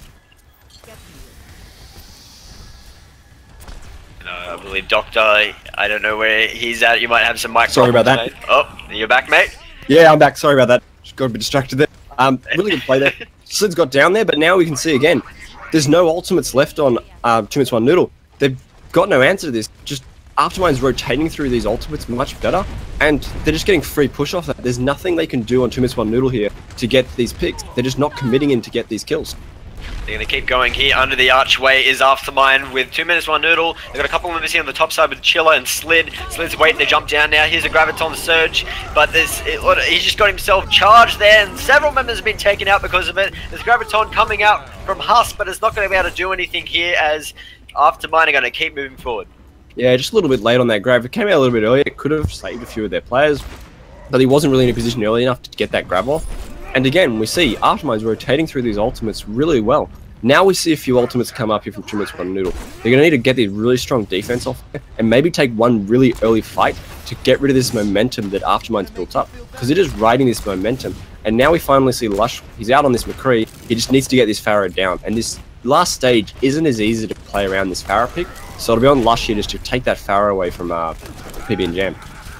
Speaker 1: I believe Doctor, I don't know where he's at. You might have some mic
Speaker 2: Sorry about that.
Speaker 1: Mate. Oh, you're back, mate?
Speaker 2: Yeah, I'm back. Sorry about that. Just got a bit distracted there. Really good play there. Slid's got down there, but now we can see again, there's no ultimates left on 2-1 Noodle. They've got no answer to this. Just Aftermind's rotating through these ultimates much better, and they're just getting free push off that. There's nothing they can do on 2-1 Noodle here to get these picks. They're just not committing in to get these kills.
Speaker 1: They're going to keep going here. Under the archway is Aftermind with 2-1 Noodle. They've got a couple of members here on the top side with Chiller and Slid. Slid's waiting to jump down now. Here's a Graviton Surge, but he's just got himself charged there, and several members have been taken out because of it. There's Graviton coming out from Huss, but it's not going to be able to do anything here as Aftermind are going to keep moving forward.
Speaker 2: Yeah, just a little bit late on that grab. It came out a little bit earlier. It could have saved a few of their players, but he wasn't really in a position early enough to get that grab off. And again, we see Aftermind's rotating through these ultimates really well. Now we see a few ultimates come up here from 2-1 Noodle. They're going to need to get these really strong defense off there and maybe take one really early fight to get rid of this momentum that Aftermind's built up, because it is riding this momentum. And now we finally see Lush. He's out on this McCree. He just needs to get this Pharaoh down. And this last stage isn't as easy to play around this Pharaoh pick, so it'll be on Lush here just to take that Pharaoh away from PB and Jam.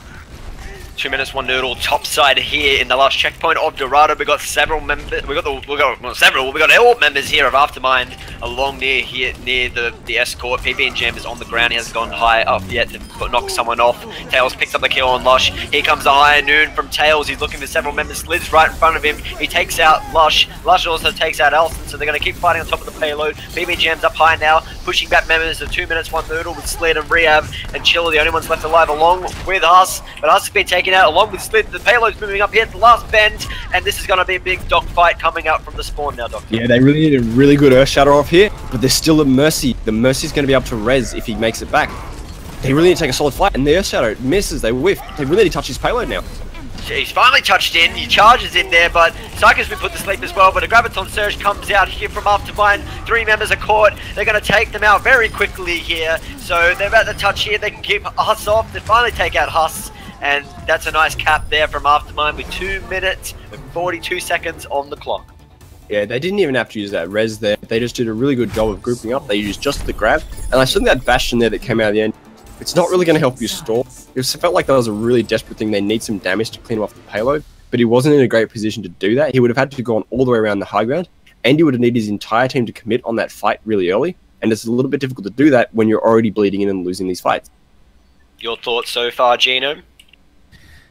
Speaker 1: 2-1 Noodle top side here in the last checkpoint of Dorado. We got several members. We got all members here of Aftermind along near the escort. PB and Jam is on the ground. He hasn't gone high up yet to knock someone off. Tails picks up the kill on Lush. Here comes the higher noon from Tails. He's looking for several members. Slid's right in front of him. He takes out Lush. Lush also takes out Elston, so they're going to keep fighting on top of the payload. PB and Jam's up high now, pushing back members of 2-1 Noodle with Slid and Rehab and Chiller, the only ones left alive along with Huss. But Huss has been taken out along with Slid. The payload's moving up here at the last bend, and this is going to be a big dogfight coming out from the spawn now, Doctor.
Speaker 2: Yeah, they really need a really good Earth Shatter off here, but there's still a Mercy. The Mercy's going to be able to res if he makes it back. They really need to take a solid fight, and the Earth Shatter misses. They whiff. They really need to touch his payload now.
Speaker 1: He's finally touched in, he charges in there, but Psycho's been put to sleep as well, but a Graviton Surge comes out here from Aftermind. 3 members are caught. They're going to take them out very quickly here, so they're about to touch here. They can keep Huss off. They finally take out Huss, and that's a nice cap there from Aftermind with 2 minutes and 42 seconds on the clock.
Speaker 2: Yeah, they didn't even have to use that res there. They just did a really good job of grouping up. They used just the grab, and I saw that Bastion there that came out at the end. It's not really going to help you stall. It felt like that was a really desperate thing. They need some damage to clean him off the payload, but he wasn't in a great position to do that. He would have had to go on all the way around the high ground, and he would have needed his entire team to commit on that fight really early, and it's a little bit difficult to do that when you're already bleeding in and losing these fights.
Speaker 1: Your thoughts so far, Genome?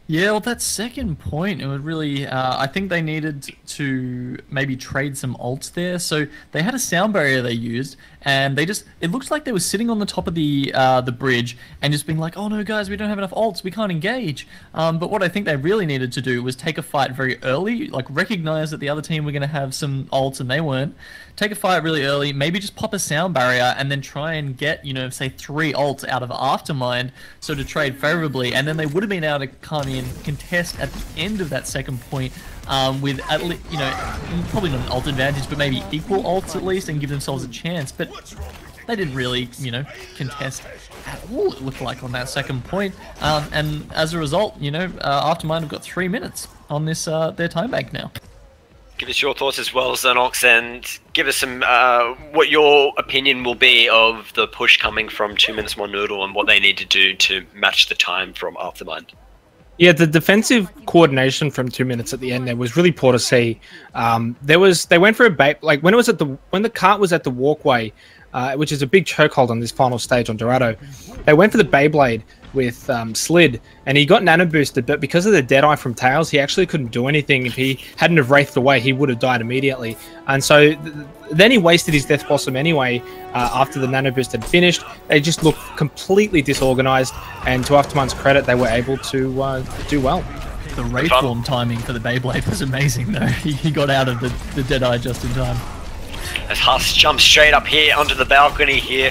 Speaker 3: Yeah, well, that second point, it would really. I think they needed to maybe trade some ults there. So they had a sound barrier they used, and they just. It looks like they were sitting on the top of the bridge and just being like, "Oh no, guys, we don't have enough ults. We can't engage." But what I think they really needed to do was take a fight very early, like recognize that the other team were going to have some ults and they weren't. Take a fight really early, maybe just pop a sound barrier, and then try and get, say 3 ults out of Aftermind, so to trade favorably, and then they would have been able to come in, contest at the end of that second point with at least, probably not an ult advantage, but maybe equal ults at least, and give themselves a chance. But they didn't really, contest at all, it looked like, on that second point. And as a result, Aftermind have got 3 minutes on this their time bank now.
Speaker 1: Give us your thoughts as well, Zenox, and give us some what your opinion will be of the push coming from 2 minutes more Noodle and what they need to do to match the time from Aftermind.
Speaker 4: Yeah, the defensive coordination from 2 minutes at the end there was really poor to see. They went for a bait, like when the cart was at the walkway, which is a big chokehold on this final stage on Dorado. They went for the Beyblade with Slid, and he got nano boosted, but because of the Deadeye from Tails, he actually couldn't do anything. If he hadn't have wraithed away, he would have died immediately. And so then he wasted his Death Blossom anyway. After the nano boost had finished, they just looked completely disorganized, and to Aftermind's credit, they were able to do well.
Speaker 3: The Wraith form timing for the Beyblade was amazing though. He got out of the Deadeye just in time.
Speaker 1: As Huss jumps straight up here onto the balcony here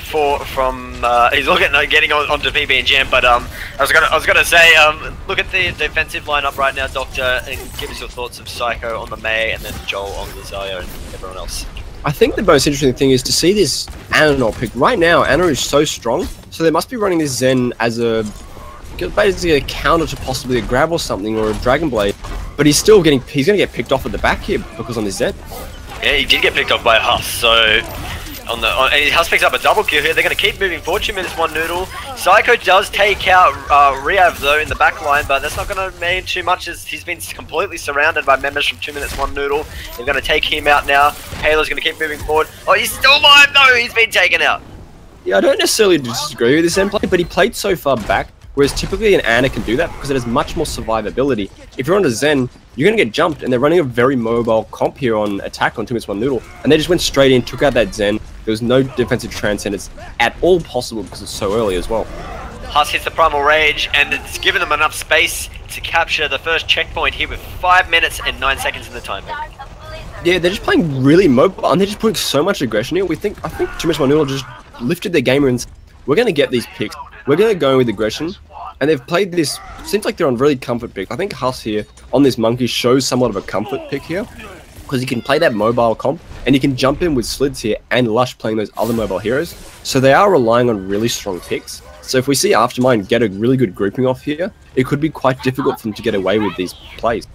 Speaker 1: he's getting onto PB and Jam, but I was gonna say look at the defensive lineup right now, Doctor, and give us your thoughts of Psycho on the Mei and then Joel on the Zayo and everyone else.
Speaker 2: I think the most interesting thing is to see this Ana not pick. Right now, Ana is so strong, so they must be running this Zen as basically a counter to possibly a grab or something, or a Dragon Blade. But he's going to get picked off at the back here because on this Zen.
Speaker 1: Yeah, he did get picked off by Huss, so and Huss picks up a double kill here. They're going to keep moving forward. 2 minutes, 1 Noodle. Psycho does take out Riav though in the back line, but that's not going to mean too much as he's been completely surrounded by members from 2 minutes, 1 Noodle. They're going to take him out now. Halo's going to keep moving forward. Oh, he's still alive though. He's been taken out.
Speaker 2: Yeah, I don't necessarily disagree with this end play, but he played so far back, whereas typically an Ana can do that because it has much more survivability. If you're on a Zen, you're going to get jumped, and they're running a very mobile comp here on attack on 2 minutes, 1 Noodle, and they just went straight in, took out that Zen. There was no defensive transcendence at all possible because it's so early as well.
Speaker 1: Huss hits the Primal Rage, and it's given them enough space to capture the first checkpoint here with 5 minutes and 9 seconds in the time.
Speaker 2: Yeah, they're just playing really mobile, and they're just putting so much aggression here. I think 2 minutes, 1 Noodle just lifted their gamer and said, we're going to get these picks. We're going to go with aggression. And they've played this, seems like they're on really comfort pick. I think Huss here on this Monkey shows somewhat of a comfort pick here, because he can play that mobile comp, and he can jump in with Slids here and Lush playing those other mobile heroes. So they are relying on really strong picks. So if we see Aftermind get a really good grouping off here, it could be quite difficult for them to get away with these plays.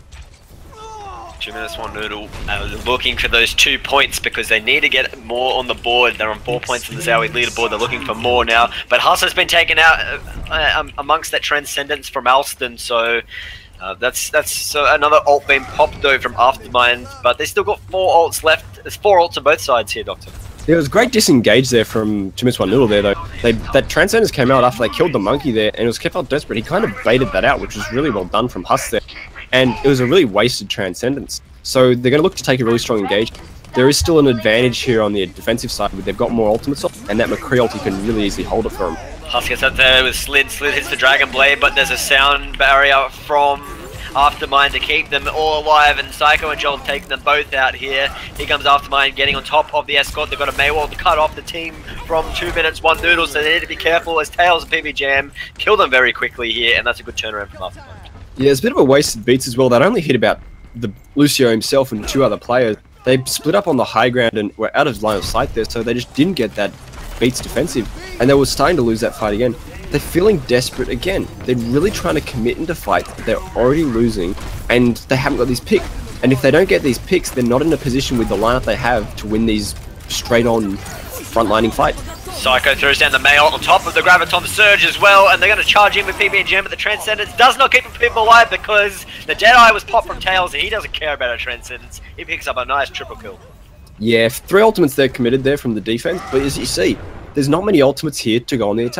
Speaker 1: 2 minutes, 1 Noodle looking for those 2 points because they need to get more on the board. They're on 4 points in the Zowie leaderboard. They're looking for more now. But Huss has been taken out amongst that Transcendence from Alston, so that's another ult being popped though from Aftermind. But they still got 4 ults left. There's 4 ults on both sides here, Doctor.
Speaker 2: There was great disengage there from 2 minutes, 1 Noodle there though. That Transcendence came out after they killed the Monkey there, and it was kept up desperate. He kind of baited that out, which was really well done from Huss there. And it was a really wasted Transcendence. So they're going to look to take a really strong engage. There is still an advantage here on the defensive side, but they've got more ultimates off, and that McCree ulti can really easily hold it for him.
Speaker 1: Huss gets up there with Slid. Slid hits the Dragon Blade, but there's a sound barrier from Aftermind to keep them all alive, and Psycho and Joel take them both out here. Here comes Aftermind getting on top of the escort. They've got a Maywall to cut off the team from 2 minutes, 1 Noodle, so they need to be careful as Tails and PB Jam kill them very quickly here, and that's a good turnaround from Aftermind.
Speaker 2: Yeah, it's a bit of a wasted beats as well. They'd only hit about the Lucio himself and 2 other players. They split up on the high ground and were out of line of sight there, so they just didn't get that beats defensive, and they were starting to lose that fight again. They're feeling desperate again. They're really trying to commit into fights that they're already losing, and they haven't got these picks. And if they don't get these picks, they're not in a position with the lineup they have to win these straight-on front-lining fights.
Speaker 1: Psycho throws down the Mail on top of the Graviton Surge as well, and they're going to charge in with PB and Jam, but the Transcendence does not keep people alive because the Deadeye was popped from Tails, and he doesn't care about a Transcendence. He picks up a nice triple kill.
Speaker 2: Yeah, 3 ultimates they're committed there from the defense, but as you see, there's not many ultimates here to go on the attack.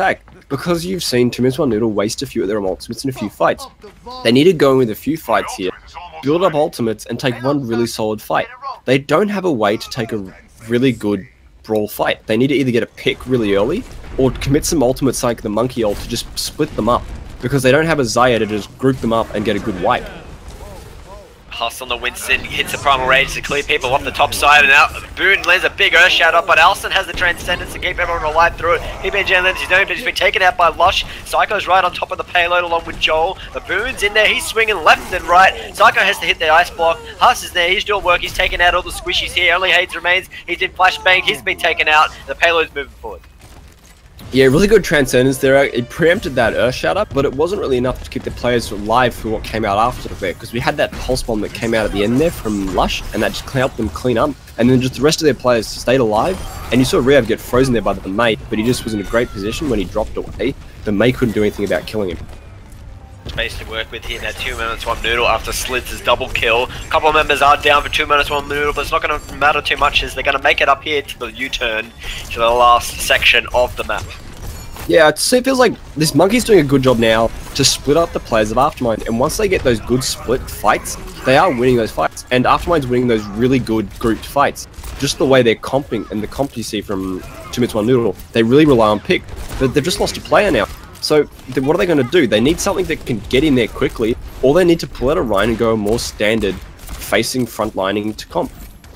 Speaker 2: because you've seen 2 minutes 1 Noodle waste a few of their ultimates in a few fights. They need to go in with a few fights here, build up ultimates, and take one really solid fight. They don't have a way to take a really good brawl fight. They need to either get a pick really early, or commit some ultimates like the monkey ult to just split them up, because they don't have a Zaya to just group them up and get a good wipe.
Speaker 1: Huss on the Winston, hits the primal rage to clear people off the top side, and now Boone lands a big Earth Shatter, but Alston has the Transcendence to keep everyone alive through it. PBJ lands his own, but he's been taken out by Lush. Psycho's right on top of the payload along with Joel. The Boone's in there, he's swinging left and right. Psycho has to hit the ice block. Huss is there, he's doing work, he's taken out all the squishies here. Only Hades remains, he's been flashbanged, he's been taken out. The payload's moving forward.
Speaker 2: Yeah, really good Transcendence there. It preempted that Earth Shatter, but it wasn't really enough to keep the players alive for what came out after there, because we had that Pulse Bomb that came out at the end there from Lush, and that just helped them clean up, and then just the rest of their players stayed alive, and you saw Rehab get frozen there by the mate, but he just was in a great position when he dropped away. The mate couldn't do anything about killing him.
Speaker 1: Space to work with here now. 2 minutes 1 Noodle after Slids' double kill. A couple of members are down for 2 minutes 1 Noodle, but it's not going to matter too much as they're going to make it up here to the U-turn to the last section of the map.
Speaker 2: Yeah, it feels like this Monkey's doing a good job now to split up the players of Aftermind, and once they get those good split fights, they are winning those fights, and Aftermind's winning those really good grouped fights. Just the way they're comping, and the comp you see from 2 minutes 1 Noodle, they really rely on pick, but they've just lost a player now. So what are they going to do? They need something that can get in there quickly, or they need to pull out a Ryan and go a more standard facing frontlining to comp.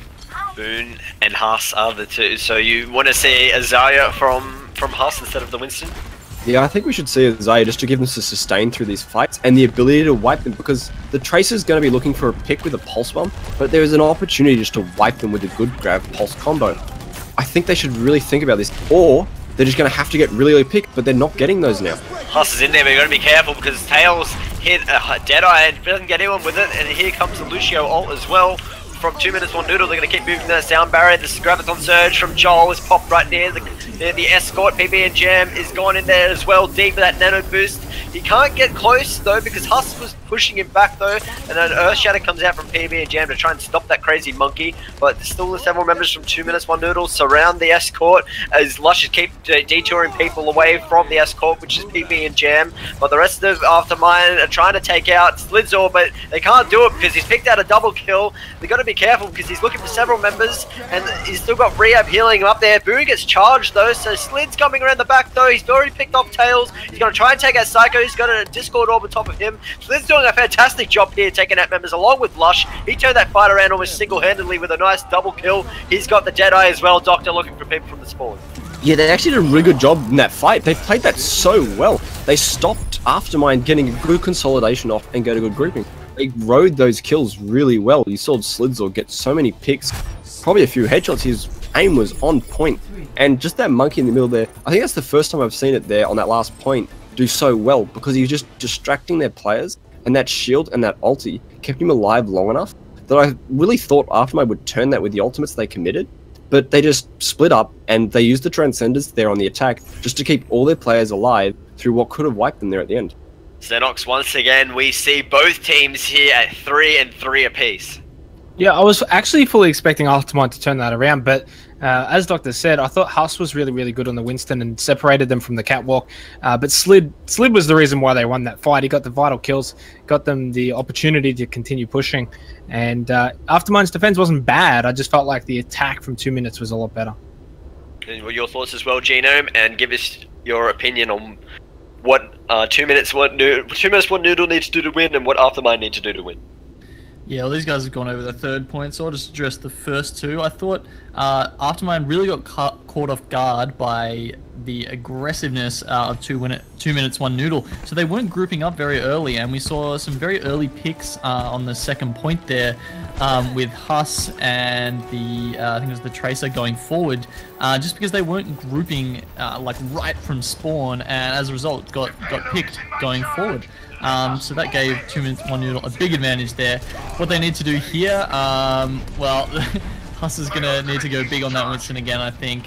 Speaker 1: Boone and Huss are the two, so you want to see a Zarya from Huss instead of the Winston?
Speaker 2: Yeah, I think we should see a Zaya just to give them to sustain through these fights and the ability to wipe them, because the Tracer's going to be looking for a pick with a Pulse Bomb, but there is an opportunity just to wipe them with a good grab Pulse combo. I think they should really think about this, or they're just going to have to get really early pick, but they're not getting those now.
Speaker 1: Huss is in there, but you've got to be careful because Tails hit a Deadeye and doesn't get anyone with it, and here comes the Lucio ult as well. From 2 minutes 1 Noodle, they're going to keep moving that sound barrier. This is Graviton Surge from Joel is popped right near the escort. PB and Jam is gone in there as well, deep with that nano boost. He can't get close though because Huss was pushing him back though, and then Earth Shatter comes out from PB and Jam to try and stop that crazy monkey. But still several members from 2 minutes 1 Noodle surround the escort as Lush keep detouring people away from the escort, which is PB and Jam. But the rest of Aftermind are trying to take out Slidzor, but they can't do it because he's picked out a double kill. They've got to be careful because he's looking for several members, and he's still got Rehab healing him up there. Boone gets charged though, so Slid's coming around the back though. He's already picked off Tails. He's going to try and take out Psycho. He's got a Discord orb on top of him. Slid's doing a fantastic job here taking out members along with Lush. He turned that fight around almost single-handedly with a nice double kill. He's got the Deadeye as well. Doctor looking for people from the spawn.
Speaker 2: Yeah, they actually did a really good job in that fight. They played that so well. They stopped Aftermind getting a good consolidation off and get a good grouping. They rode those kills really well. You saw Slidzor get so many picks, probably a few headshots. His aim was on point. And just that monkey in the middle there, I think that's the first time I've seen it there on that last point do so well, because he was just distracting their players, and that shield and that ulti kept him alive long enough that I really thought Aftermind would turn that with the ultimates they committed, but they just split up and they used the Transcendence there on the attack just to keep all their players alive through what could have wiped them there at the end.
Speaker 1: Zenox, once again, we see both teams here at 3 and 3 apiece.
Speaker 4: Yeah, I was actually fully expecting Aftermind to turn that around, but as Doctor said, I thought Huss was really, really good on the Winston and separated them from the catwalk. But Slid was the reason why they won that fight. He got the vital kills, got them the opportunity to continue pushing. And Aftermind's defense wasn't bad. I just felt like the attack from 2 minutes was a lot better.
Speaker 1: And what your thoughts as well, Genome, and give us your opinion on what 2 minutes 1 Noodle needs to do to win and what Aftermind need to do to win.
Speaker 3: Yeah, well, these guys have gone over the third point, so I'll just address the first two. I thought Aftermind really got caught off guard by the aggressiveness of 2 minutes 1 Noodle. So they weren't grouping up very early, and we saw some very early picks on the second point there with Huss and the I think it was the Tracer going forward, just because they weren't grouping like right from spawn, and as a result got picked going forward. So that gave 2 minutes 1 Noodle a big advantage there. What they need to do here, well, Huss is going to need to go big on that Winston again, I think.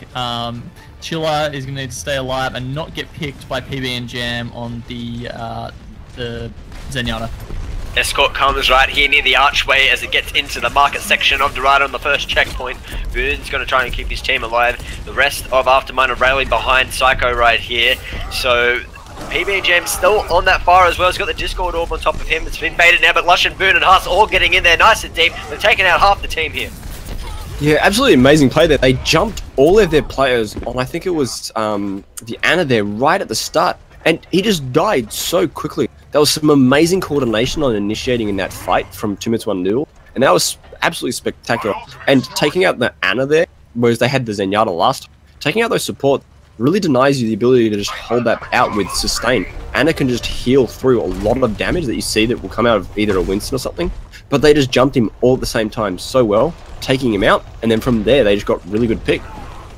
Speaker 3: Chilla is going to need to stay alive and not get picked by PB and Jam on the Zenyatta.
Speaker 1: Escort comes right here near the archway as it gets into the market section of Dorado on the first checkpoint. Boone's going to try and keep his team alive. The rest of Aftermind are rallying behind Psycho right here. So PB&J's still on that far as well. He's got the Discord orb on top of him. It's been baited now, but Lush and Boone and Huss all getting in there nice and deep. They're taking out half the team here.
Speaker 2: Yeah, absolutely amazing play there. They jumped all of their players on, I think it was the Ana there right at the start. And he just died so quickly. There was some amazing coordination on initiating in that fight from 2 minutes 1 Noodle. And that was absolutely spectacular. And taking out the Ana there, whereas they had the Zenyatta last time, taking out those support really denies you the ability to just hold that out with sustain. Ana can just heal through a lot of damage that you see that will come out of either a Winston or something. But they just jumped him all at the same time so well, taking him out. And then from there, they just got really good pick.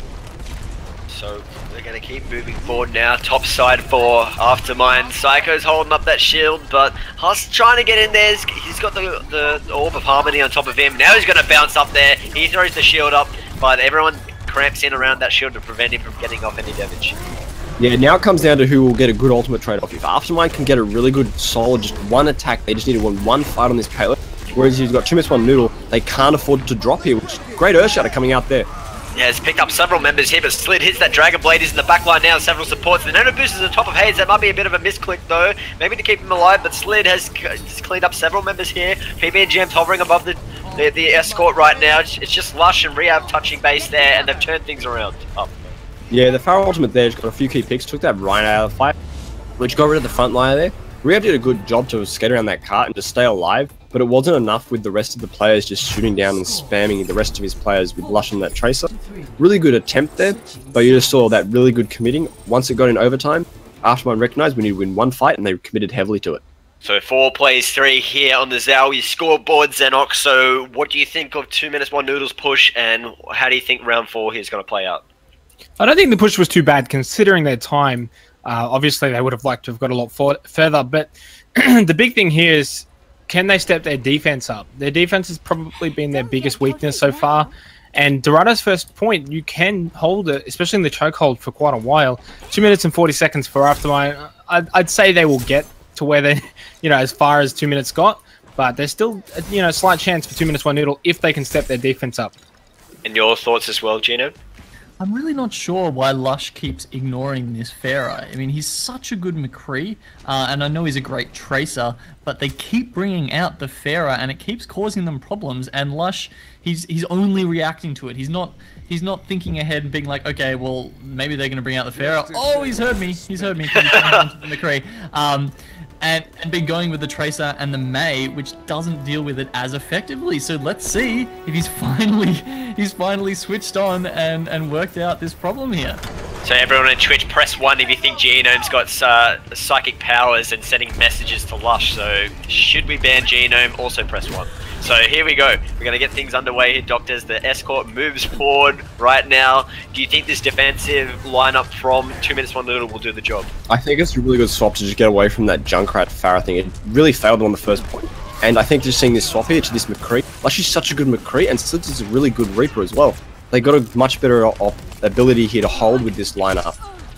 Speaker 1: So they're going to keep moving forward now. Top side for Aftermind. Psycho's holding up that shield, but Huss trying to get in there. He's got the Orb of Harmony on top of him. Now he's going to bounce up there. He throws the shield up, but everyone cramps in around that shield to prevent him from getting off any damage.
Speaker 2: Yeah, now it comes down to who will get a good ultimate trade-off. If Aftermind can get a really good, solid, just one attack, they just need to win one fight on this payload. Whereas you've got 2 minutes 1 Noodle, they can't afford to drop here, which is great Earthshatter coming out there.
Speaker 1: Yeah, has picked up several members here, but Slid hits that Dragon Blade. He's in the back line now, several supports. The Nano Boost is on top of Hayes. That might be a bit of a misclick though, maybe to keep him alive, but Slid has cleaned up several members here. PB&J's hovering above the escort right now. It's just Lush and Rehab touching base there, and they've turned things around.
Speaker 2: Yeah, the Pharaoh ultimate there just got a few key picks, took that Rhino out of the fight, which got rid of the front liner there. Rehab did a good job to skate around that cart and just stay alive, but it wasn't enough with the rest of the players just shooting down and spamming the rest of his players with Lush and that Tracer. Really good attempt there, but you just saw that really good committing. Once it got in overtime, Aftermind recognised we need to win one fight, and they committed heavily to it.
Speaker 1: So 4 plays 3 here on the Zowie scoreboard, Zenox. So what do you think of 2 minutes 1 Noodles push, and how do you think round 4 here is going to play out?
Speaker 4: I don't think the push was too bad considering their time. Obviously, they would have liked to have got a lot further, but the big thing here is, can they step their defense up? Their defense has probably been their biggest weakness so far, and Dorado's first point, you can hold it, especially in the chokehold, for quite a while. 2 minutes and 40 seconds for Aftermind. I'd say they will get to where they, as far as 2 minutes got, but there's still, a slight chance for 2 minutes 1 Noodle if they can step their defense up.
Speaker 1: And your thoughts as well, Gino?
Speaker 3: I'm really not sure why Lush keeps ignoring this Pharaoh. I mean, he's such a good McCree, and I know he's a great Tracer, but they keep bringing out the Pharaoh, and it keeps causing them problems. And Lush, he's only reacting to it. He's not thinking ahead and being like, okay, well, maybe they're going to bring out the Pharaoh. Oh, he's heard me. He's heard me. He's the McCree. And been going with the Tracer and the May, which doesn't deal with it as effectively. So let's see if he's finally switched on and worked out this problem here.
Speaker 1: So everyone on Twitch, press 1 if you think Genome's got psychic powers and sending messages to Lush. So should we ban Genome? Also press 1. So here we go. We're going to get things underway here, Doctors. The escort moves forward right now. Do you think this defensive lineup from 2 minutes 1 Noodle will do the job?
Speaker 2: I think it's a really good swap to just get away from that Junkrat Farah thing. It really failed them on the first point. And I think just seeing this swap here to this McCree, Lush is such a good McCree, and Slits is a really good Reaper as well. They got a much better ability here to hold with this lineup.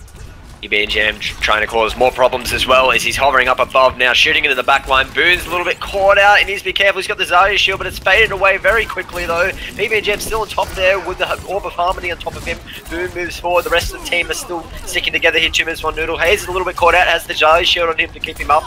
Speaker 1: EBNJM trying to cause more problems as well as he's hovering up above now, shooting into the back line. Boone's a little bit caught out. He needs to be careful. He's got the Zarya shield, but it's faded away very quickly though. EBNJM still on top there with the Orb of Harmony on top of him. Boone moves forward. The rest of the team are still sticking together here. 2 minutes 1 Noodle. Hayes is a little bit caught out, has the Zarya shield on him to keep him up.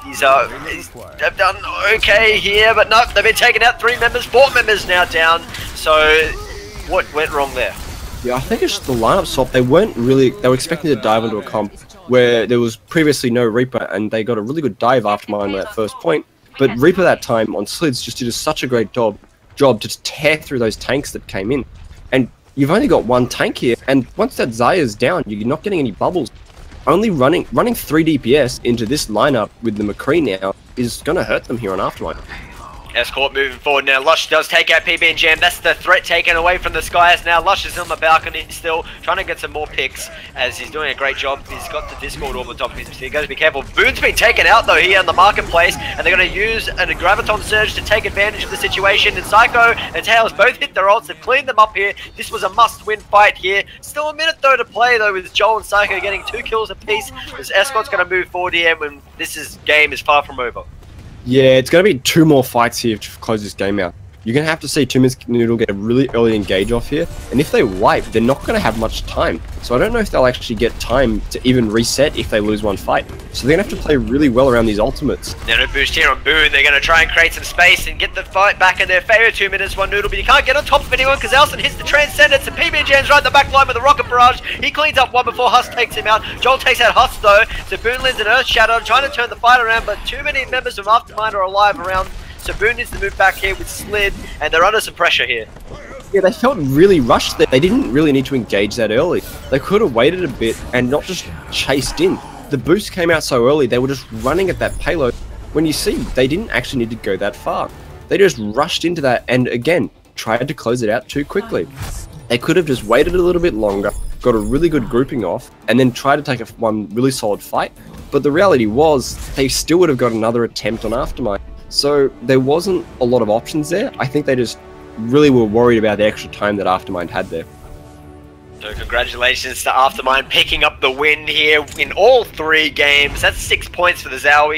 Speaker 1: They've done okay here, but no, they've been taking out 4 members now down. So what went wrong there?
Speaker 2: Yeah, I think it's just the lineup swap. They were expecting to dive into a comp where there was previously no Reaper, and they got a really good dive after mine on that first point. But Reaper that time on Slids just did such a great job to just tear through those tanks that came in. And you've only got one tank here, and once that Zarya's down, you're not getting any bubbles. Only running 3 DPS into this lineup with the McCree now is going to hurt them here on Aftermind.
Speaker 1: Escort moving forward now. Lush does take out PB&Jam. That's the threat taken away from the Skies now. Lush is on the balcony still, trying to get some more picks as he's doing a great job. He's got the Discord over the top of him, so he got to be careful. Boone's been taken out though here in the marketplace, and they're going to use a Graviton Surge to take advantage of the situation. And Psycho and Tails both hit their ults. They've cleaned them up here. This was a must-win fight here. Still a minute though to play though, with Joel and Psycho getting 2 kills apiece. This Escort's going to move forward here when game is far from over.
Speaker 2: Yeah, it's going to be 2 more fights here to close this game out. You're going to have to see 2 minutes Noodle get a really early engage off here, and if they wipe, they're not going to have much time. So I don't know if they'll actually get time to even reset if they lose one fight. So they're going to have to play really well around these ultimates.
Speaker 1: Nano boost here on Boone. They're going to try and create some space and get the fight back in their favour. 2 minutes, 1 Noodle, but you can't get on top of anyone because Elson hits the Transcendence, and PBJ's right in the back line with a Rocket Barrage. He cleans up one before Huss takes him out. Joel takes out Huss though, so Boone lands an Earth Shadow, trying to turn the fight around, but too many members of Aftermind are alive around. So Boone needs to move back here with Slid, and they're under some pressure here.
Speaker 2: Yeah, they felt really rushed there. They didn't really need to engage that early. They could have waited a bit and not just chased in. The boost came out so early, they were just running at that payload. When you see, they didn't actually need to go that far. They just rushed into that and, again, tried to close it out too quickly. They could have just waited a little bit longer, got a really good grouping off, and then tried to take one really solid fight. But the reality was, they still would have got another attempt on Aftermind. So there wasn't a lot of options there. I think they just really were worried about the extra time that Aftermind had there.
Speaker 1: So congratulations to Aftermind picking up the win here in all 3 games. That's 6 points for the Zowie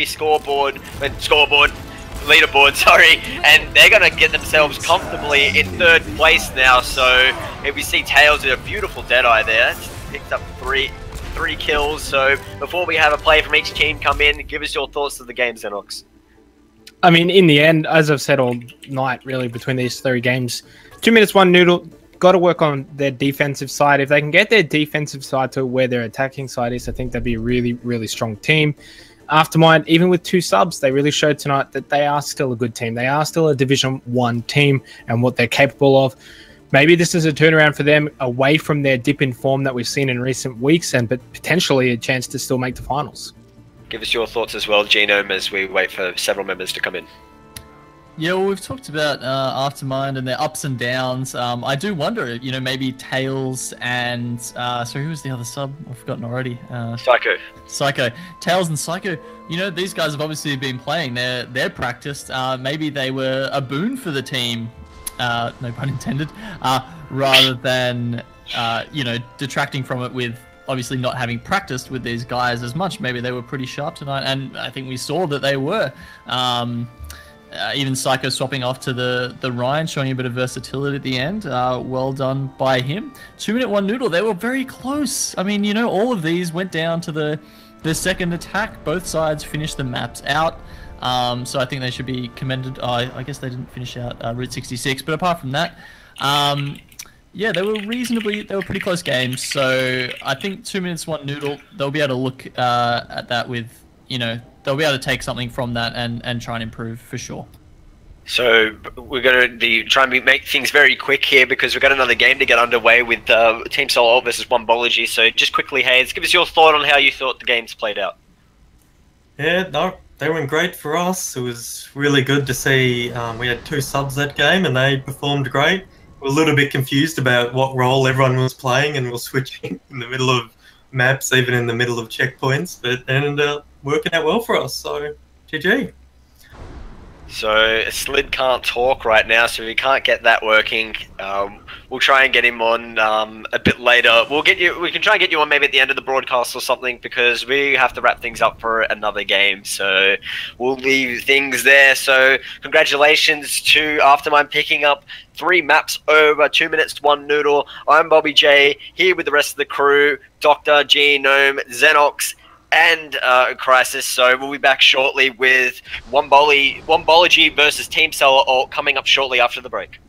Speaker 1: leaderboard, sorry. And they're going to get themselves comfortably in 3rd place now. So if we see Tails with a beautiful Deadeye there, picked up three kills. So before we have a play from each team come in, give us your thoughts of the game, Zenox.
Speaker 4: I mean, in the end, as I've said all night, really, between these 3 games, 2 minutes, 1 Noodle, got to work on their defensive side. If they can get their defensive side to where their attacking side is, I think that'd be a really, really strong team. Aftermind, even with 2 subs, they really showed tonight that they are still a good team. They are still a Division 1 team and what they're capable of. Maybe this is a turnaround for them away from their dip in form that we've seen in recent weeks, but potentially a chance to still make the finals. Give
Speaker 1: us your thoughts as well, Genome, as we wait for several members to come in.
Speaker 3: Yeah, well, we've talked about Aftermind and their ups and downs. I do wonder, you know, maybe Tails and... sorry, who was the other sub? I've forgotten already. Psycho. Tails and Psycho. You know, these guys have obviously been playing. They're practiced. Maybe they were a boon for the team. No pun intended. Rather than, you know, detracting from it with... obviously not having practiced with these guys as much. Maybe they were pretty sharp tonight, and I think we saw that they were. Even Psycho swapping off to the Ryan, showing a bit of versatility at the end. Well done by him. 2 minute 1 Noodle, they were very close. I mean, you know, all of these went down to the second attack. Both sides finished the maps out. So I think they should be commended. I guess they didn't finish out Route 66, but apart from that, yeah, they were pretty close games. So I think 2 minutes 1 Noodle, they'll be able to look at that with, you know, they'll be able to take something from that and try and improve for sure.
Speaker 1: So we're going to try and make things very quick here because we've got another game to get underway with Team Solo versus BobbyJ. So just quickly, Hayes, give us your thought on how you thought the games played out.
Speaker 5: Yeah, no, they went great for us. It was really good to see. We had 2 subs that game and they performed great. We're a little bit confused about what role everyone was playing and we're switching in the middle of maps, even in the middle of checkpoints, but it ended up working out well for us, so GG.
Speaker 1: So Slid can't talk right now, so we can't get that working. We'll try and get him on a bit later. We can try and get you on maybe at the end of the broadcast or something because we have to wrap things up for another game. So we'll leave things there. So congratulations to Aftermind picking up 3 maps over 2 minutes 1 Noodle. I'm BobbyJ here with the rest of the crew, Dr. Genome, Zenox, and Crisis. So we'll be back shortly with BobbyJ versus Team Solar Alt coming up shortly after the break.